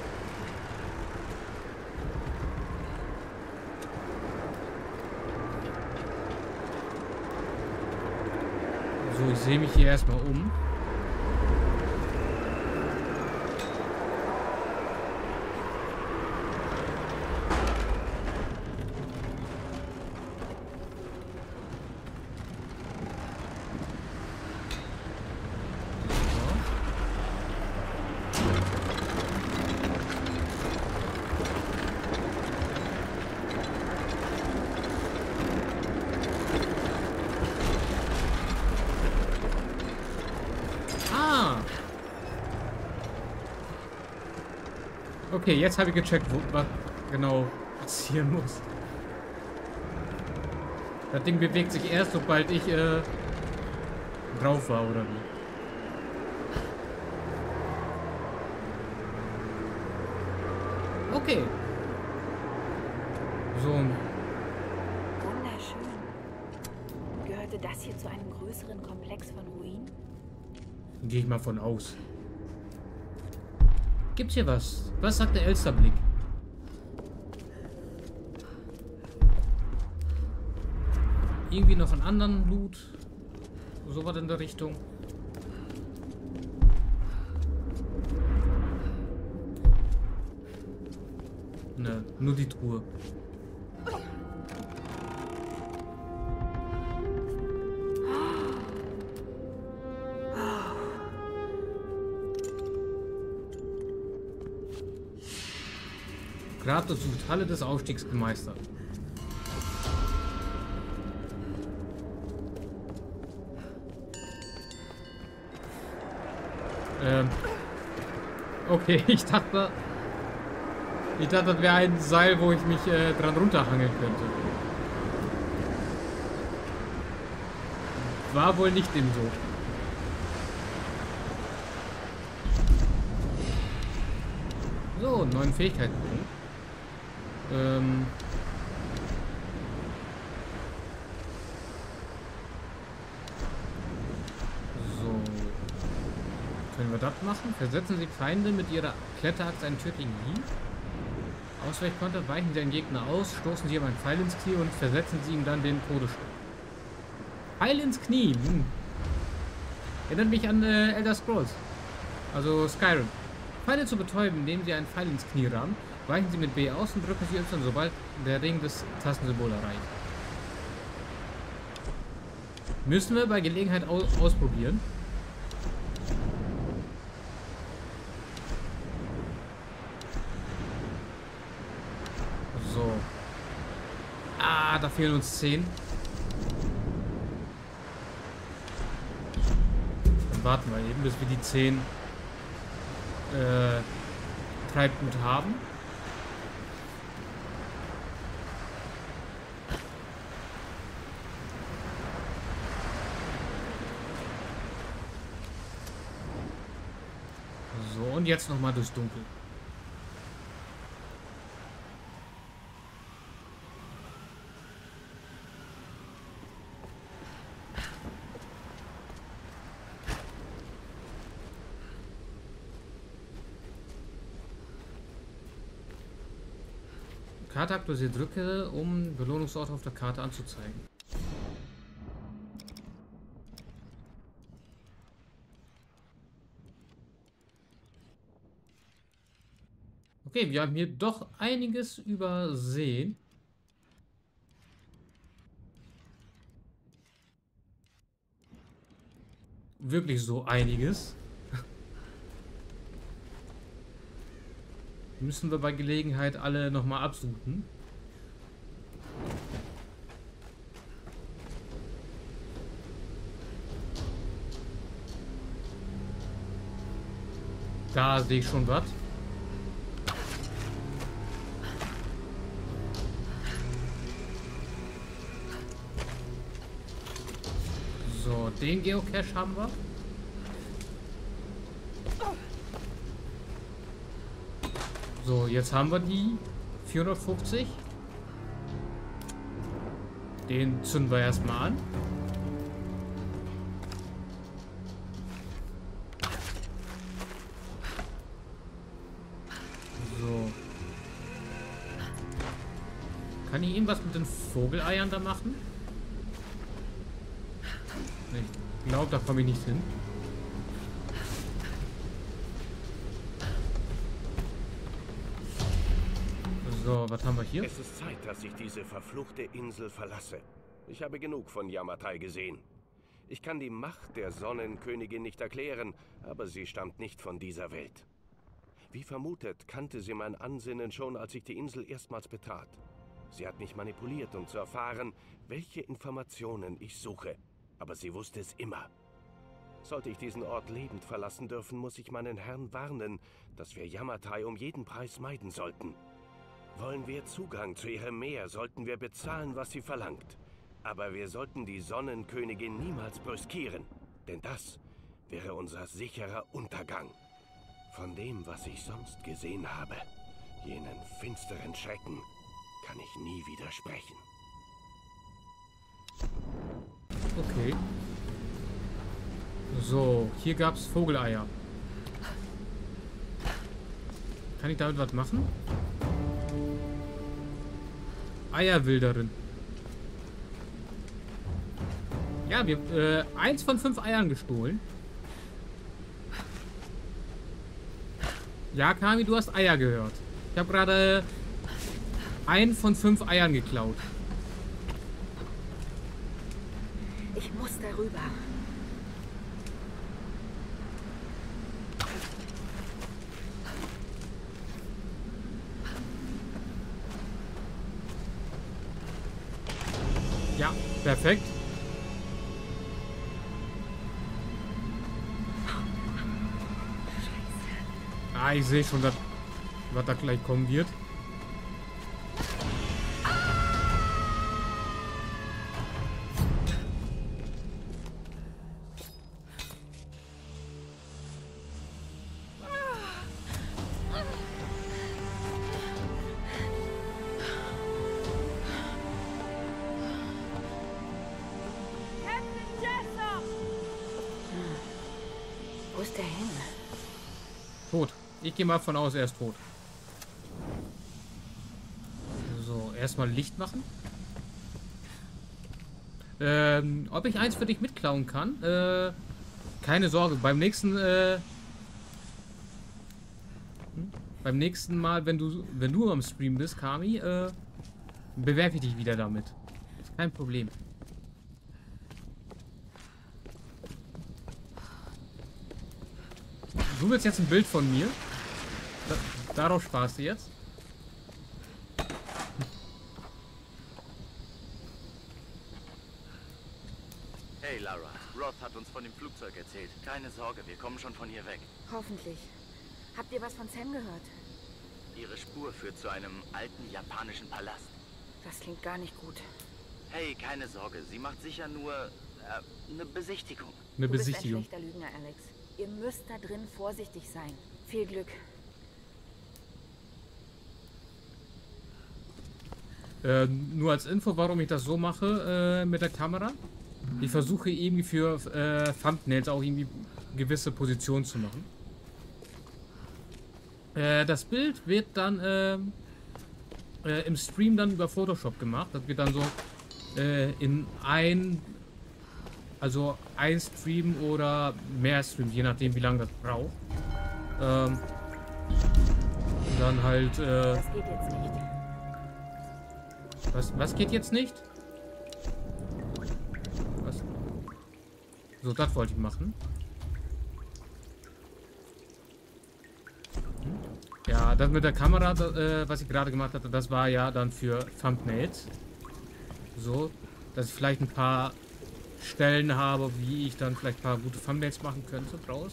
So, ich sehe mich hier erstmal um. Okay, jetzt habe ich gecheckt, was genau passieren muss. Das Ding bewegt sich erst, sobald ich drauf war, oder wie? Okay. So. Wunderschön. Gehörte das hier zu einem größeren Komplex von Ruinen? Gehe ich mal von aus. Gibt's hier was? Was sagt der Elsterblick? Irgendwie noch einen anderen Loot? So was in der Richtung. Ne, nur die Truhe. Kratos sucht Halle des Aufstiegs gemeistert. Okay, ich dachte, das wäre ein Seil, wo ich mich dran runterhangeln könnte. War wohl nicht dem so. So, neuen Fähigkeitenpunkt. So. Können wir das machen? Versetzen Sie Feinde mit Ihrer Kletteraxt einen tödlichen Hieb. Ausweichkonter, weichen Sie einen Gegner aus, stoßen Sie ihm einen Pfeil ins Knie und versetzen Sie ihm dann den Todesstoß. Pfeil ins Knie! Erinnert mich an Elder Scrolls. Also Skyrim. Feinde zu betäuben, indem Sie einen Pfeil ins Knie rammen. Weichen Sie mit B aus und drücken Sie Y, sobald der Ring das Tastensymbol erreicht. Müssen wir bei Gelegenheit ausprobieren. So. Ah, da fehlen uns 10. Dann warten wir eben, bis wir die 10 Treibgut haben. So, und jetzt nochmal durchs Dunkel. Karte aktualisiert, drücke, um Belohnungsorte auf der Karte anzuzeigen. Okay, wir haben hier doch einiges übersehen. Wirklich so einiges. Müssen wir bei Gelegenheit alle nochmal absuchen. Da sehe ich schon was. So, den Geocache haben wir. So, jetzt haben wir die 450. Den zünden wir erstmal an. So. Kann ich irgendwas mit den Vogeleiern da machen? Ich glaube, da komme ich nicht hin. So, was haben wir hier? Es ist Zeit, dass ich diese verfluchte Insel verlasse. Ich habe genug von Yamatai gesehen. Ich kann die Macht der Sonnenkönigin nicht erklären, aber sie stammt nicht von dieser Welt. Wie vermutet, kannte sie mein Ansinnen schon, als ich die Insel erstmals betrat. Sie hat mich manipuliert, um zu erfahren, welche Informationen ich suche. Aber sie wusste es immer. Sollte ich diesen Ort lebend verlassen dürfen, muss ich meinen Herrn warnen, dass wir Yamatai um jeden Preis meiden sollten. Wollen wir Zugang zu ihrem Meer, sollten wir bezahlen, was sie verlangt. Aber wir sollten die Sonnenkönigin niemals brüskieren, denn das wäre unser sicherer Untergang. Von dem, was ich sonst gesehen habe, jenen finsteren Schrecken, kann ich nie widersprechen. Okay. So, hier gab es Vogeleier. Kann ich damit was machen? Eierwilderin. Ja, wir 1 von 5 Eiern gestohlen. Ja, Kami, du hast Eier gehört. Ich habe gerade 1 von 5 Eiern geklaut. Ich muss darüber. Ja, perfekt. Ah, ich sehe schon, was da gleich kommen wird. Wo ist der hin? Tot. Ich gehe mal von aus, er ist tot. So, erstmal Licht machen. Ob ich eins für dich mitklauen kann? Keine Sorge. Beim nächsten Mal, wenn du am Stream bist, Kami, bewerfe ich dich wieder damit. Ist kein Problem. Du willst jetzt ein Bild von mir? Darauf sparst du jetzt? Hey Lara, Roth hat uns von dem Flugzeug erzählt. Keine Sorge, wir kommen schon von hier weg. Hoffentlich. Habt ihr was von Sam gehört? Ihre Spur führt zu einem alten japanischen Palast. Das klingt gar nicht gut. Hey, keine Sorge, sie macht sicher nur eine Besichtigung. Eine Du bist ein Besichtigung. schlechter Lügner, Alex. Ihr müsst da drin vorsichtig sein. Viel Glück. Nur als Info, warum ich das so mache mit der Kamera. Ich versuche irgendwie für Thumbnails auch irgendwie gewisse Positionen zu machen. Das Bild wird dann im Stream dann über Photoshop gemacht. Das wird dann so in ein Stream oder mehr Streams, je nachdem wie lange das braucht. Dann halt. Das geht jetzt nicht. Was geht jetzt nicht? Was? So, das wollte ich machen. Ja, das mit der Kamera, was ich gerade gemacht hatte, das war ja dann für Thumbnails. So, dass ich vielleicht ein paar Stellen habe, wie ich dann vielleicht ein paar gute Thumbnails machen könnte draus.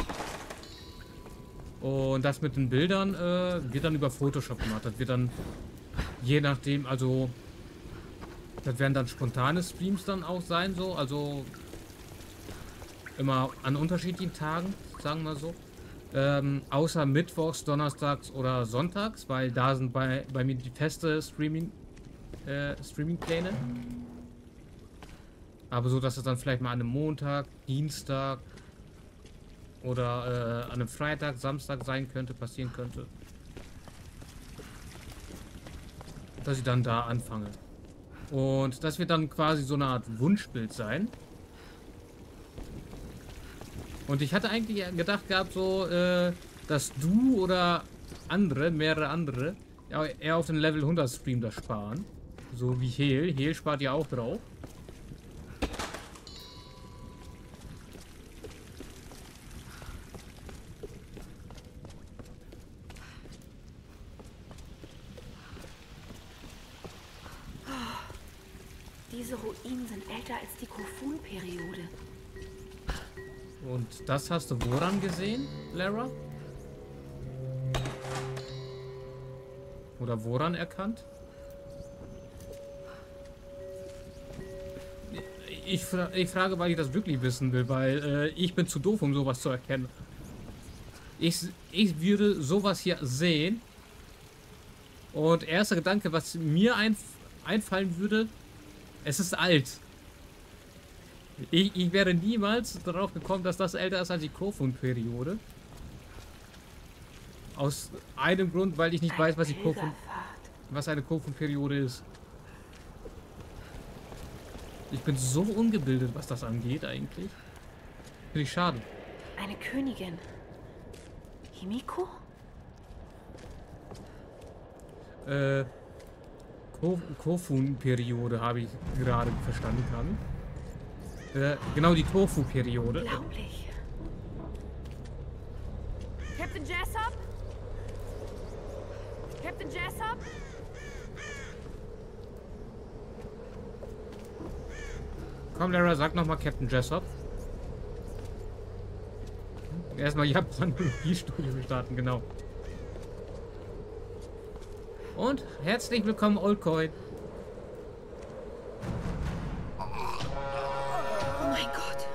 Und das mit den Bildern wird dann über Photoshop gemacht. Das wird dann je nachdem, also das werden dann spontane Streams dann auch sein, so, also immer an unterschiedlichen Tagen, sagen wir so. Außer mittwochs, donnerstags oder sonntags, weil da sind bei mir die feste Streaming-Pläne. Aber so, dass es dann vielleicht mal an einem Montag, Dienstag oder an einem Freitag, Samstag sein könnte, passieren könnte. Dass ich dann da anfange. Und das wird dann quasi so eine Art Wunschbild sein. Und ich hatte eigentlich gedacht gehabt, so, dass du oder mehrere andere, ja, eher auf den Level 100 Stream das sparen. So wie Hehl. Hehl spart ja auch drauf. Diese Ruinen sind älter als die Kofun-Periode. Und das hast du woran gesehen, Lara? Oder woran erkannt? Ich frage, weil ich das wirklich wissen will, weil ich bin zu doof, um sowas zu erkennen. Ich würde sowas hier sehen und erster Gedanke, was mir einfallen würde, es ist alt. Ich wäre niemals darauf gekommen, dass das älter ist als die Kofun-Periode. Aus einem Grund, weil ich nicht weiß, was eine Kofun-Periode ist. Ich bin so ungebildet, was das angeht eigentlich. Finde ich schade. Eine Königin. Himiko? Kofun-Periode habe ich gerade verstanden haben. Genau, die Tofu-Periode. Unglaublich. Captain Jessup? Captain Jessup? Komm, Lara, sag nochmal Captain Jessup. Erstmal Japanologie-Studium starten, genau. Und herzlich willkommen, Oldcoin. Oh mein Gott.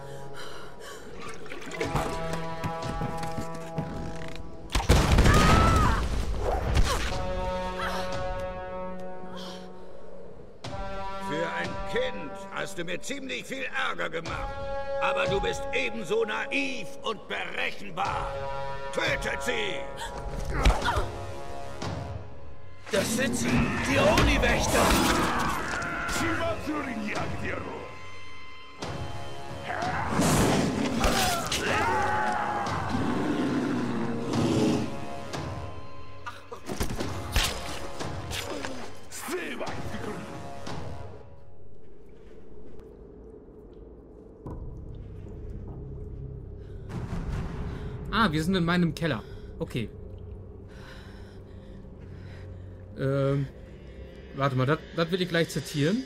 Für ein Kind hast du mir ziemlich viel Ärger gemacht. Aber du bist ebenso naiv und berechenbar. Tötet sie! Das sind sie, die Oni-Wächter! Ah, wir sind in meinem Keller. Okay. Warte mal, das will ich gleich zitieren.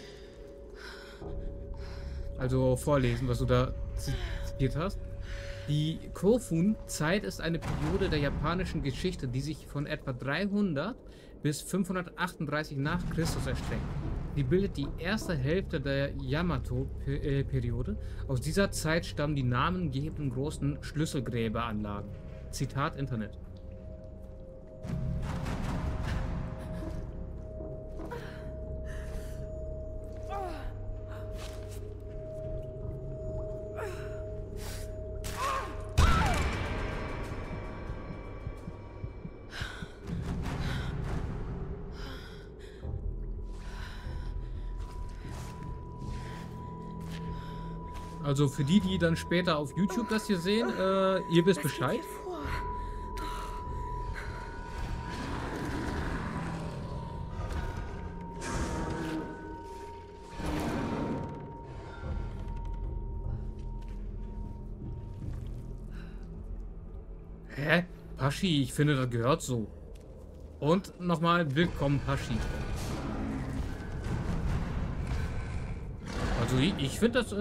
Also vorlesen, was du da zitiert hast. Die Kofun-Zeit ist eine Periode der japanischen Geschichte, die sich von etwa 300 bis 538 nach Christus erstreckt. Die bildet die erste Hälfte der Yamato-Periode. Aus dieser Zeit stammen die namengebenden großen Schlüsselgräberanlagen. Zitat Internet. Also für die, die dann später auf YouTube das hier sehen, ihr wisst Bescheid. Hä? Paschi, ich finde, das gehört so. Und nochmal willkommen, Paschi. Also ich finde das...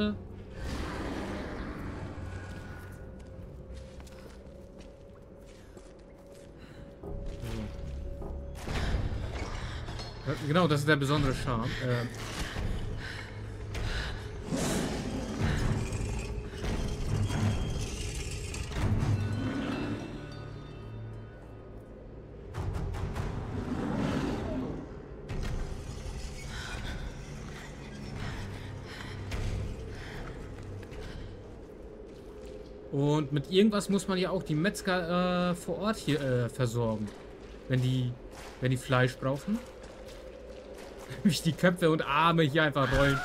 Genau, das ist der besondere Charme. Und mit irgendwas muss man ja auch die Metzger vor Ort hier versorgen. Wenn die Fleisch brauchen. Wie die Köpfe und Arme hier einfach rollen.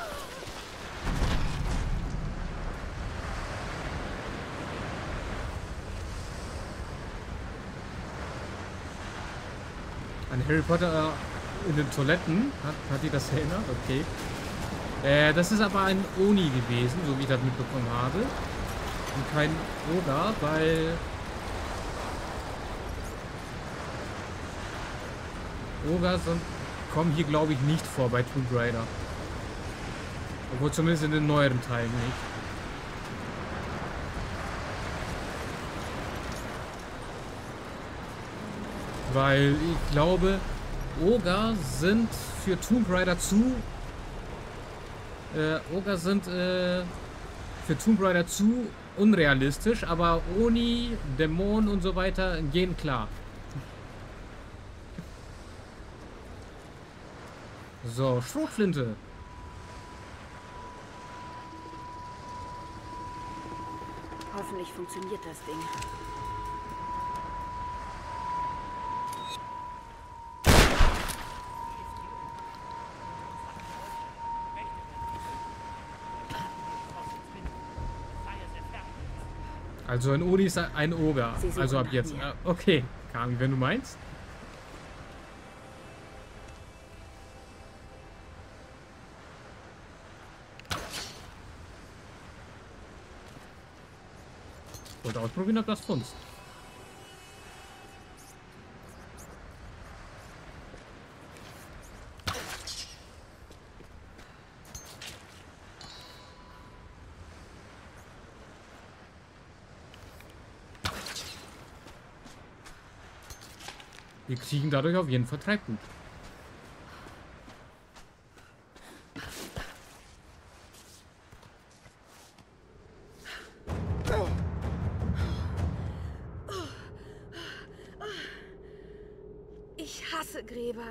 An Harry Potter in den Toiletten. Hat die das erinnert? Okay. Das ist aber ein Oni gewesen, so wie ich das mitbekommen habe. Und kein Oger, weil... Oger kommen hier, glaube ich, nicht vor bei Tomb Raider. Obwohl zumindest in den neueren Teilen nicht. Weil ich glaube, Oger sind für Tomb Raider zu... Oger sind für Tomb Raider zu unrealistisch, aber Oni, Dämonen und so weiter gehen klar. So, Schrotflinte. Hoffentlich funktioniert das Ding. Also ein Oni ist ein Oger. Also ab jetzt. Okay, Kami, wenn du meinst. Und ausprobieren, ob das funzt. Wir kriegen dadurch auf jeden Fall Treibgut. Ich hasse Gräber.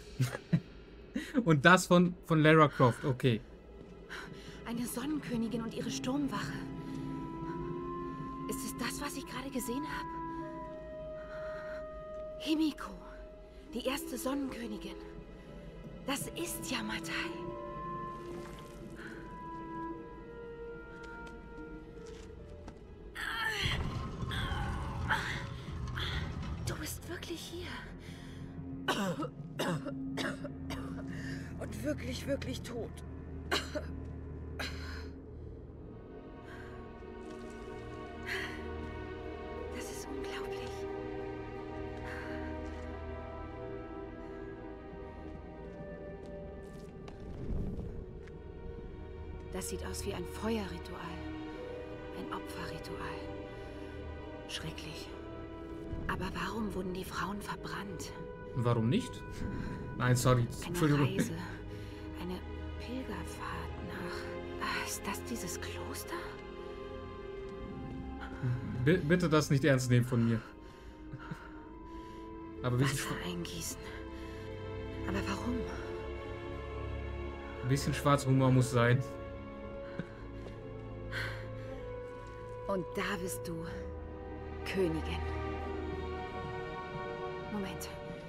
Und das von Lara Croft, okay. Eine Sonnenkönigin und ihre Sturmwache. Ist es das, was ich gerade gesehen habe? Himiko, die erste Sonnenkönigin. Das ist Yamatai. Du bist wirklich hier. Und wirklich, wirklich tot. Das ist unglaublich. Das sieht aus wie ein Feuerritual. Ein Opferritual. Schrecklich. Aber warum wurden die Frauen verbrannt? Warum nicht? Nein, sorry. Entschuldigung. Eine Reise. Eine Pilgerfahrt nach... ist das dieses Kloster? Bitte das nicht ernst nehmen von mir. Aber Wasser eingießen. Aber warum? Ein bisschen Schwarzhumor muss sein. Und da bist du, Königin. Moment.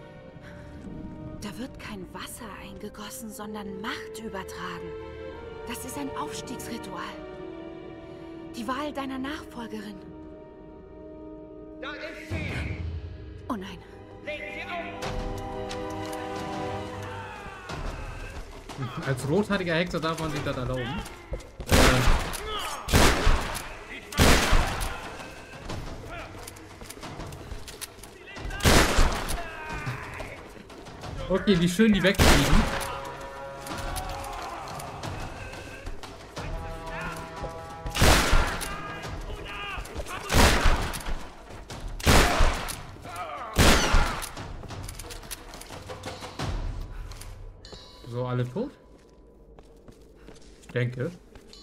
Da wird kein Wasser eingegossen, sondern Macht übertragen. Das ist ein Aufstiegsritual. Die Wahl deiner Nachfolgerin. Da ist sie! Oh nein. Legt sie auf! Als rothaariger Hexer darf man sich das erlauben. Okay, wie schön die wegfliegen. So, alle tot? Ich denke.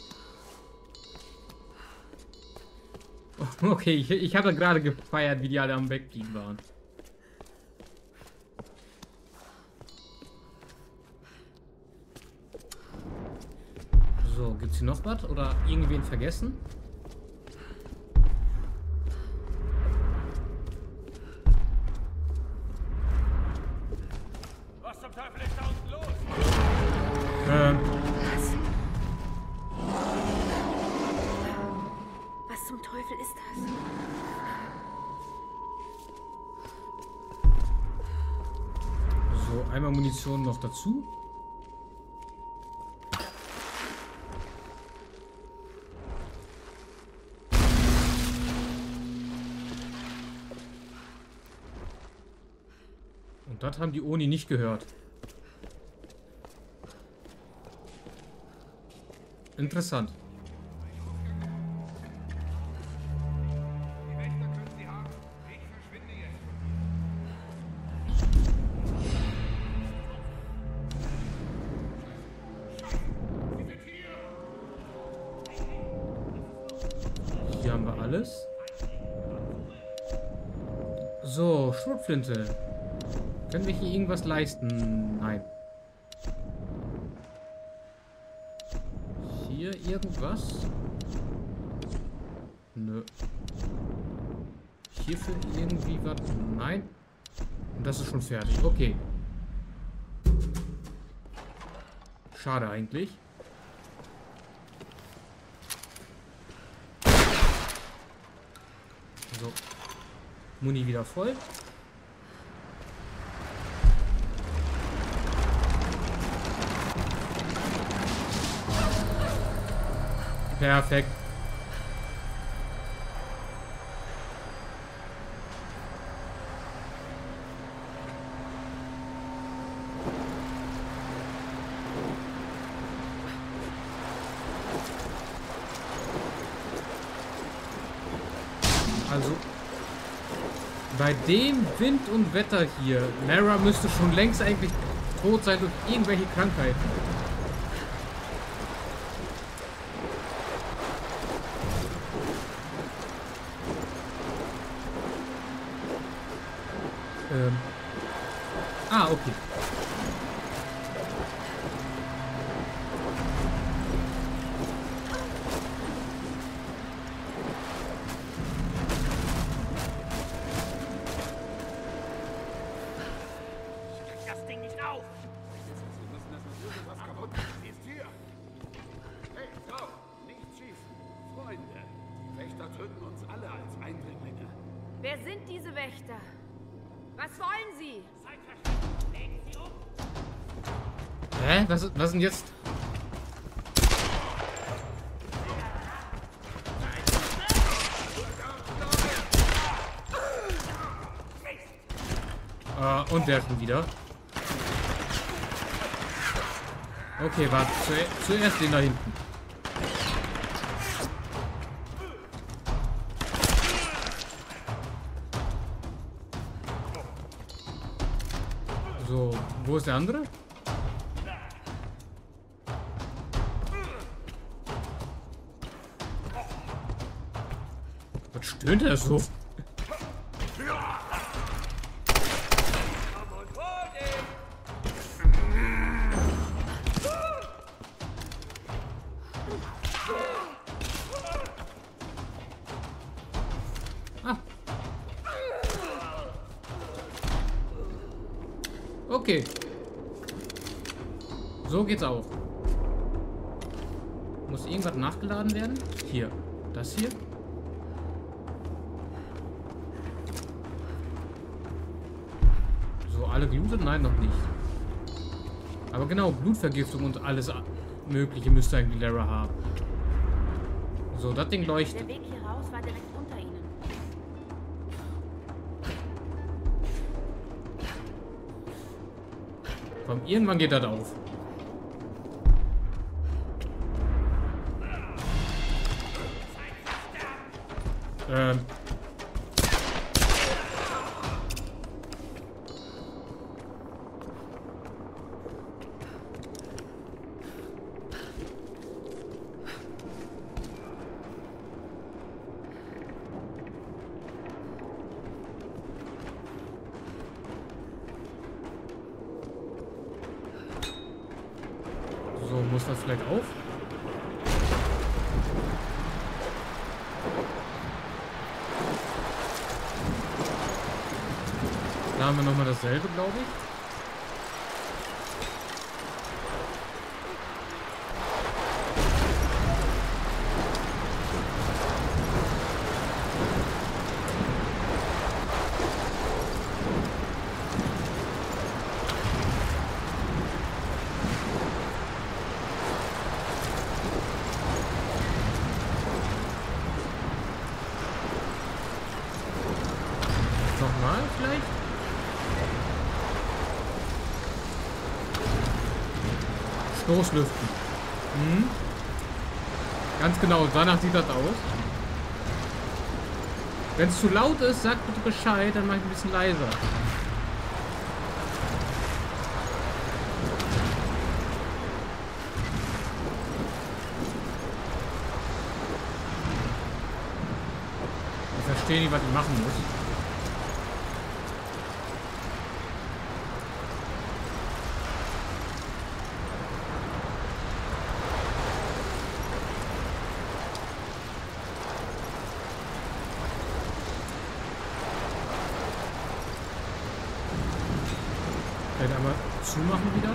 Okay, ich habe gerade gefeiert, wie die alle am Wegfliegen waren. So, gibt's hier noch was? Oder irgendwen vergessen? zum Teufel ist das? So, einmal Munition noch dazu. Und das haben die Oni nicht gehört. Interessant. Hier haben wir alles. So, Schrotflinte. Können wir hier irgendwas leisten? Nein. Hier irgendwas? Nö. Hierfür irgendwie was? Nein. Und das ist schon fertig. Okay. Schade eigentlich. So. Muni wieder voll. Perfekt. Also, bei dem Wind und Wetter hier, Lara müsste schon längst eigentlich tot sein durch irgendwelche Krankheiten. Okay. Das Ding nicht auf! Sie müssen das mit irgendwas kaputt. Sie ist hier! Hey, Frau! Nicht schießen! Freunde! Die Wächter töten uns alle als Eindringlinge. Wer sind diese Wächter? Was wollen sie? Legen Sie um! Hä? Was denn jetzt? Und der schon wieder. Okay, warte. Zuerst den da hinten. So, wo ist der andere? Was stöhnt er so? Okay. So geht's auch. Muss irgendwas nachgeladen werden? Hier. Das hier? So, alle geblutet? Nein, noch nicht. Aber genau, Blutvergiftung und alles Mögliche müsste eigentlich Lara haben. So, das Ding leuchtet. Der Weg hier raus war direkt unter ihnen. Komm, irgendwann geht das auf. So, muss das vielleicht auf? Da haben wir nochmal dasselbe, glaube ich. normal vielleicht? Stoßlüften. Mhm. Ganz genau, danach sieht das aus. Wenn es zu laut ist, sagt bitte Bescheid, dann mach ich ein bisschen leiser. Ich verstehe nicht, was ich machen muss. Vielleicht einmal zumachen wieder.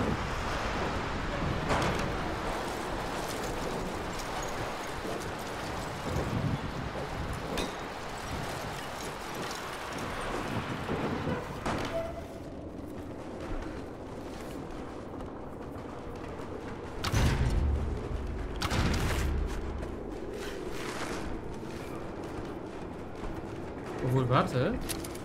Obwohl, warte.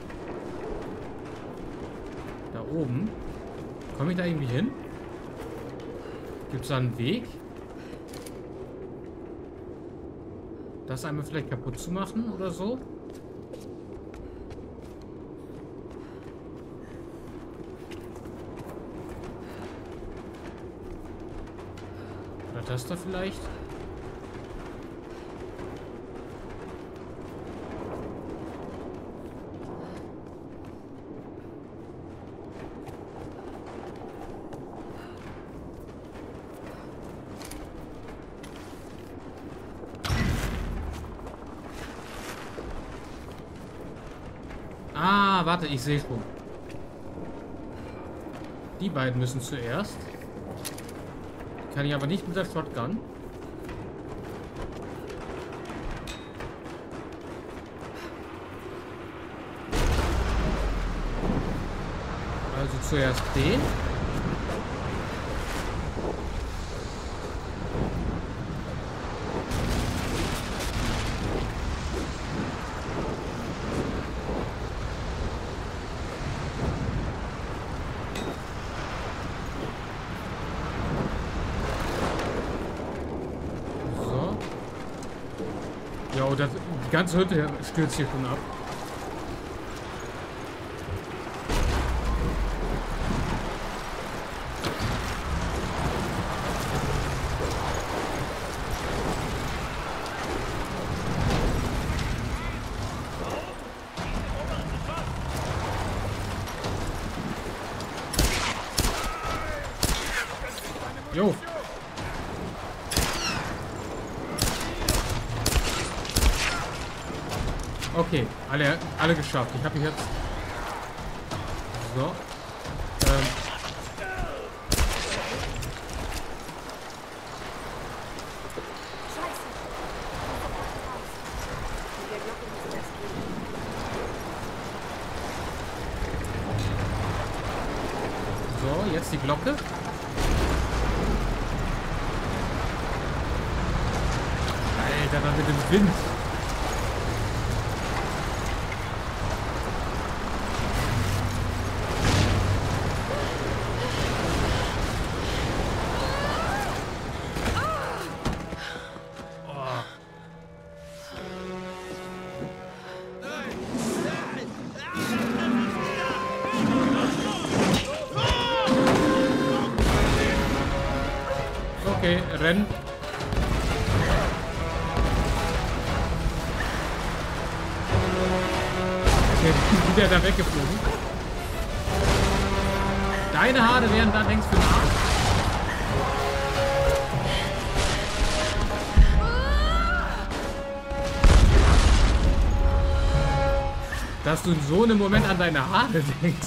Da oben. Komme ich da irgendwie hin? Gibt es da einen Weg? Das einmal vielleicht kaputt zu machen oder so? Oder das da vielleicht? Ah, warte, ich sehe schon. Die beiden müssen zuerst. Kann ich aber nicht mit der Shotgun. Also zuerst den. Ja, und das, die ganze Hütte stürzt hier schon ab. Jo. Okay, alle geschafft. Ich habe mich jetzt... So. So, jetzt die Glocke. Alter, da mit dem Wind. Okay, rennen. Okay, wieder da weggeflogen. Deine Haare wären da längst für den Arsch. Dass du in so einem Moment an deine Haare denkst.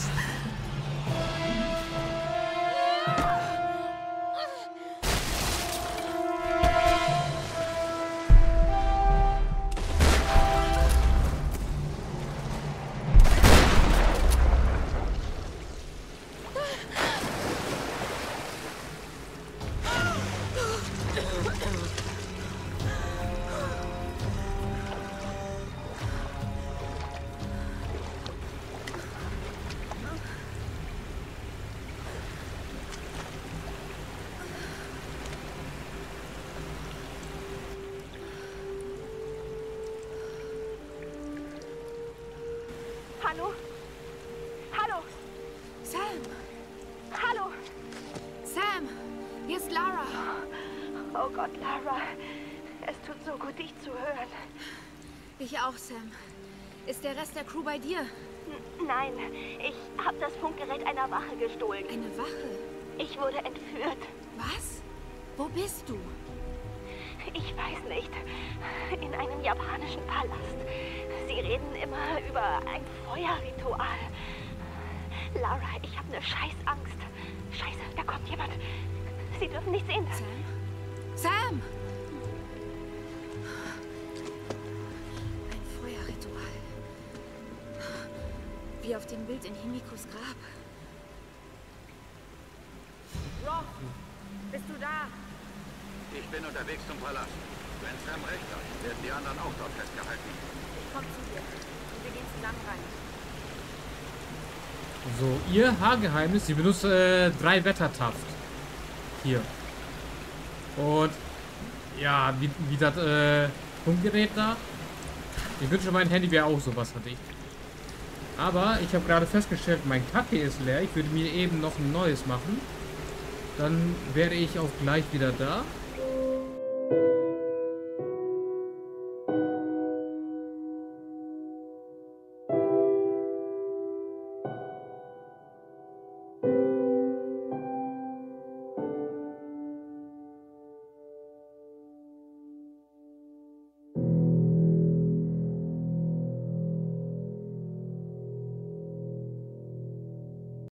Hallo? Hallo? Sam? Hallo? Sam, hier ist Lara. Oh Gott, Lara. Es tut so gut, dich zu hören. Ich auch, Sam. Ist der Rest der Crew bei dir? Nein, ich habe das Funkgerät einer Wache gestohlen. Eine Wache? Ich wurde entführt. Was? Wo bist du? Ich weiß nicht. In einem japanischen Palast. Sie reden immer über ein Feuerritual. Lara, ich habe eine Scheißangst. Scheiße, da kommt jemand. Sie dürfen nicht sehen. Sam? Sam! Ein Feuerritual. Wie auf dem Bild in Himikos Grab. Roth, bist du da? Ich bin unterwegs zum Palast. Wenn Sam recht hat, werden die anderen auch dort festgehalten. Ich komm zu dir. Wir gehen zusammen rein. So, ihr Haargeheimnis, sie benutzt 3 Wettertaft. Hier. Und ja, wie das Funkgerät da. Ich wünsche, mein Handy wäre auch sowas hatte ich. Aber ich habe gerade festgestellt, mein Kaffee ist leer. Ich würde mir eben noch ein neues machen. Dann wäre ich auch gleich wieder da.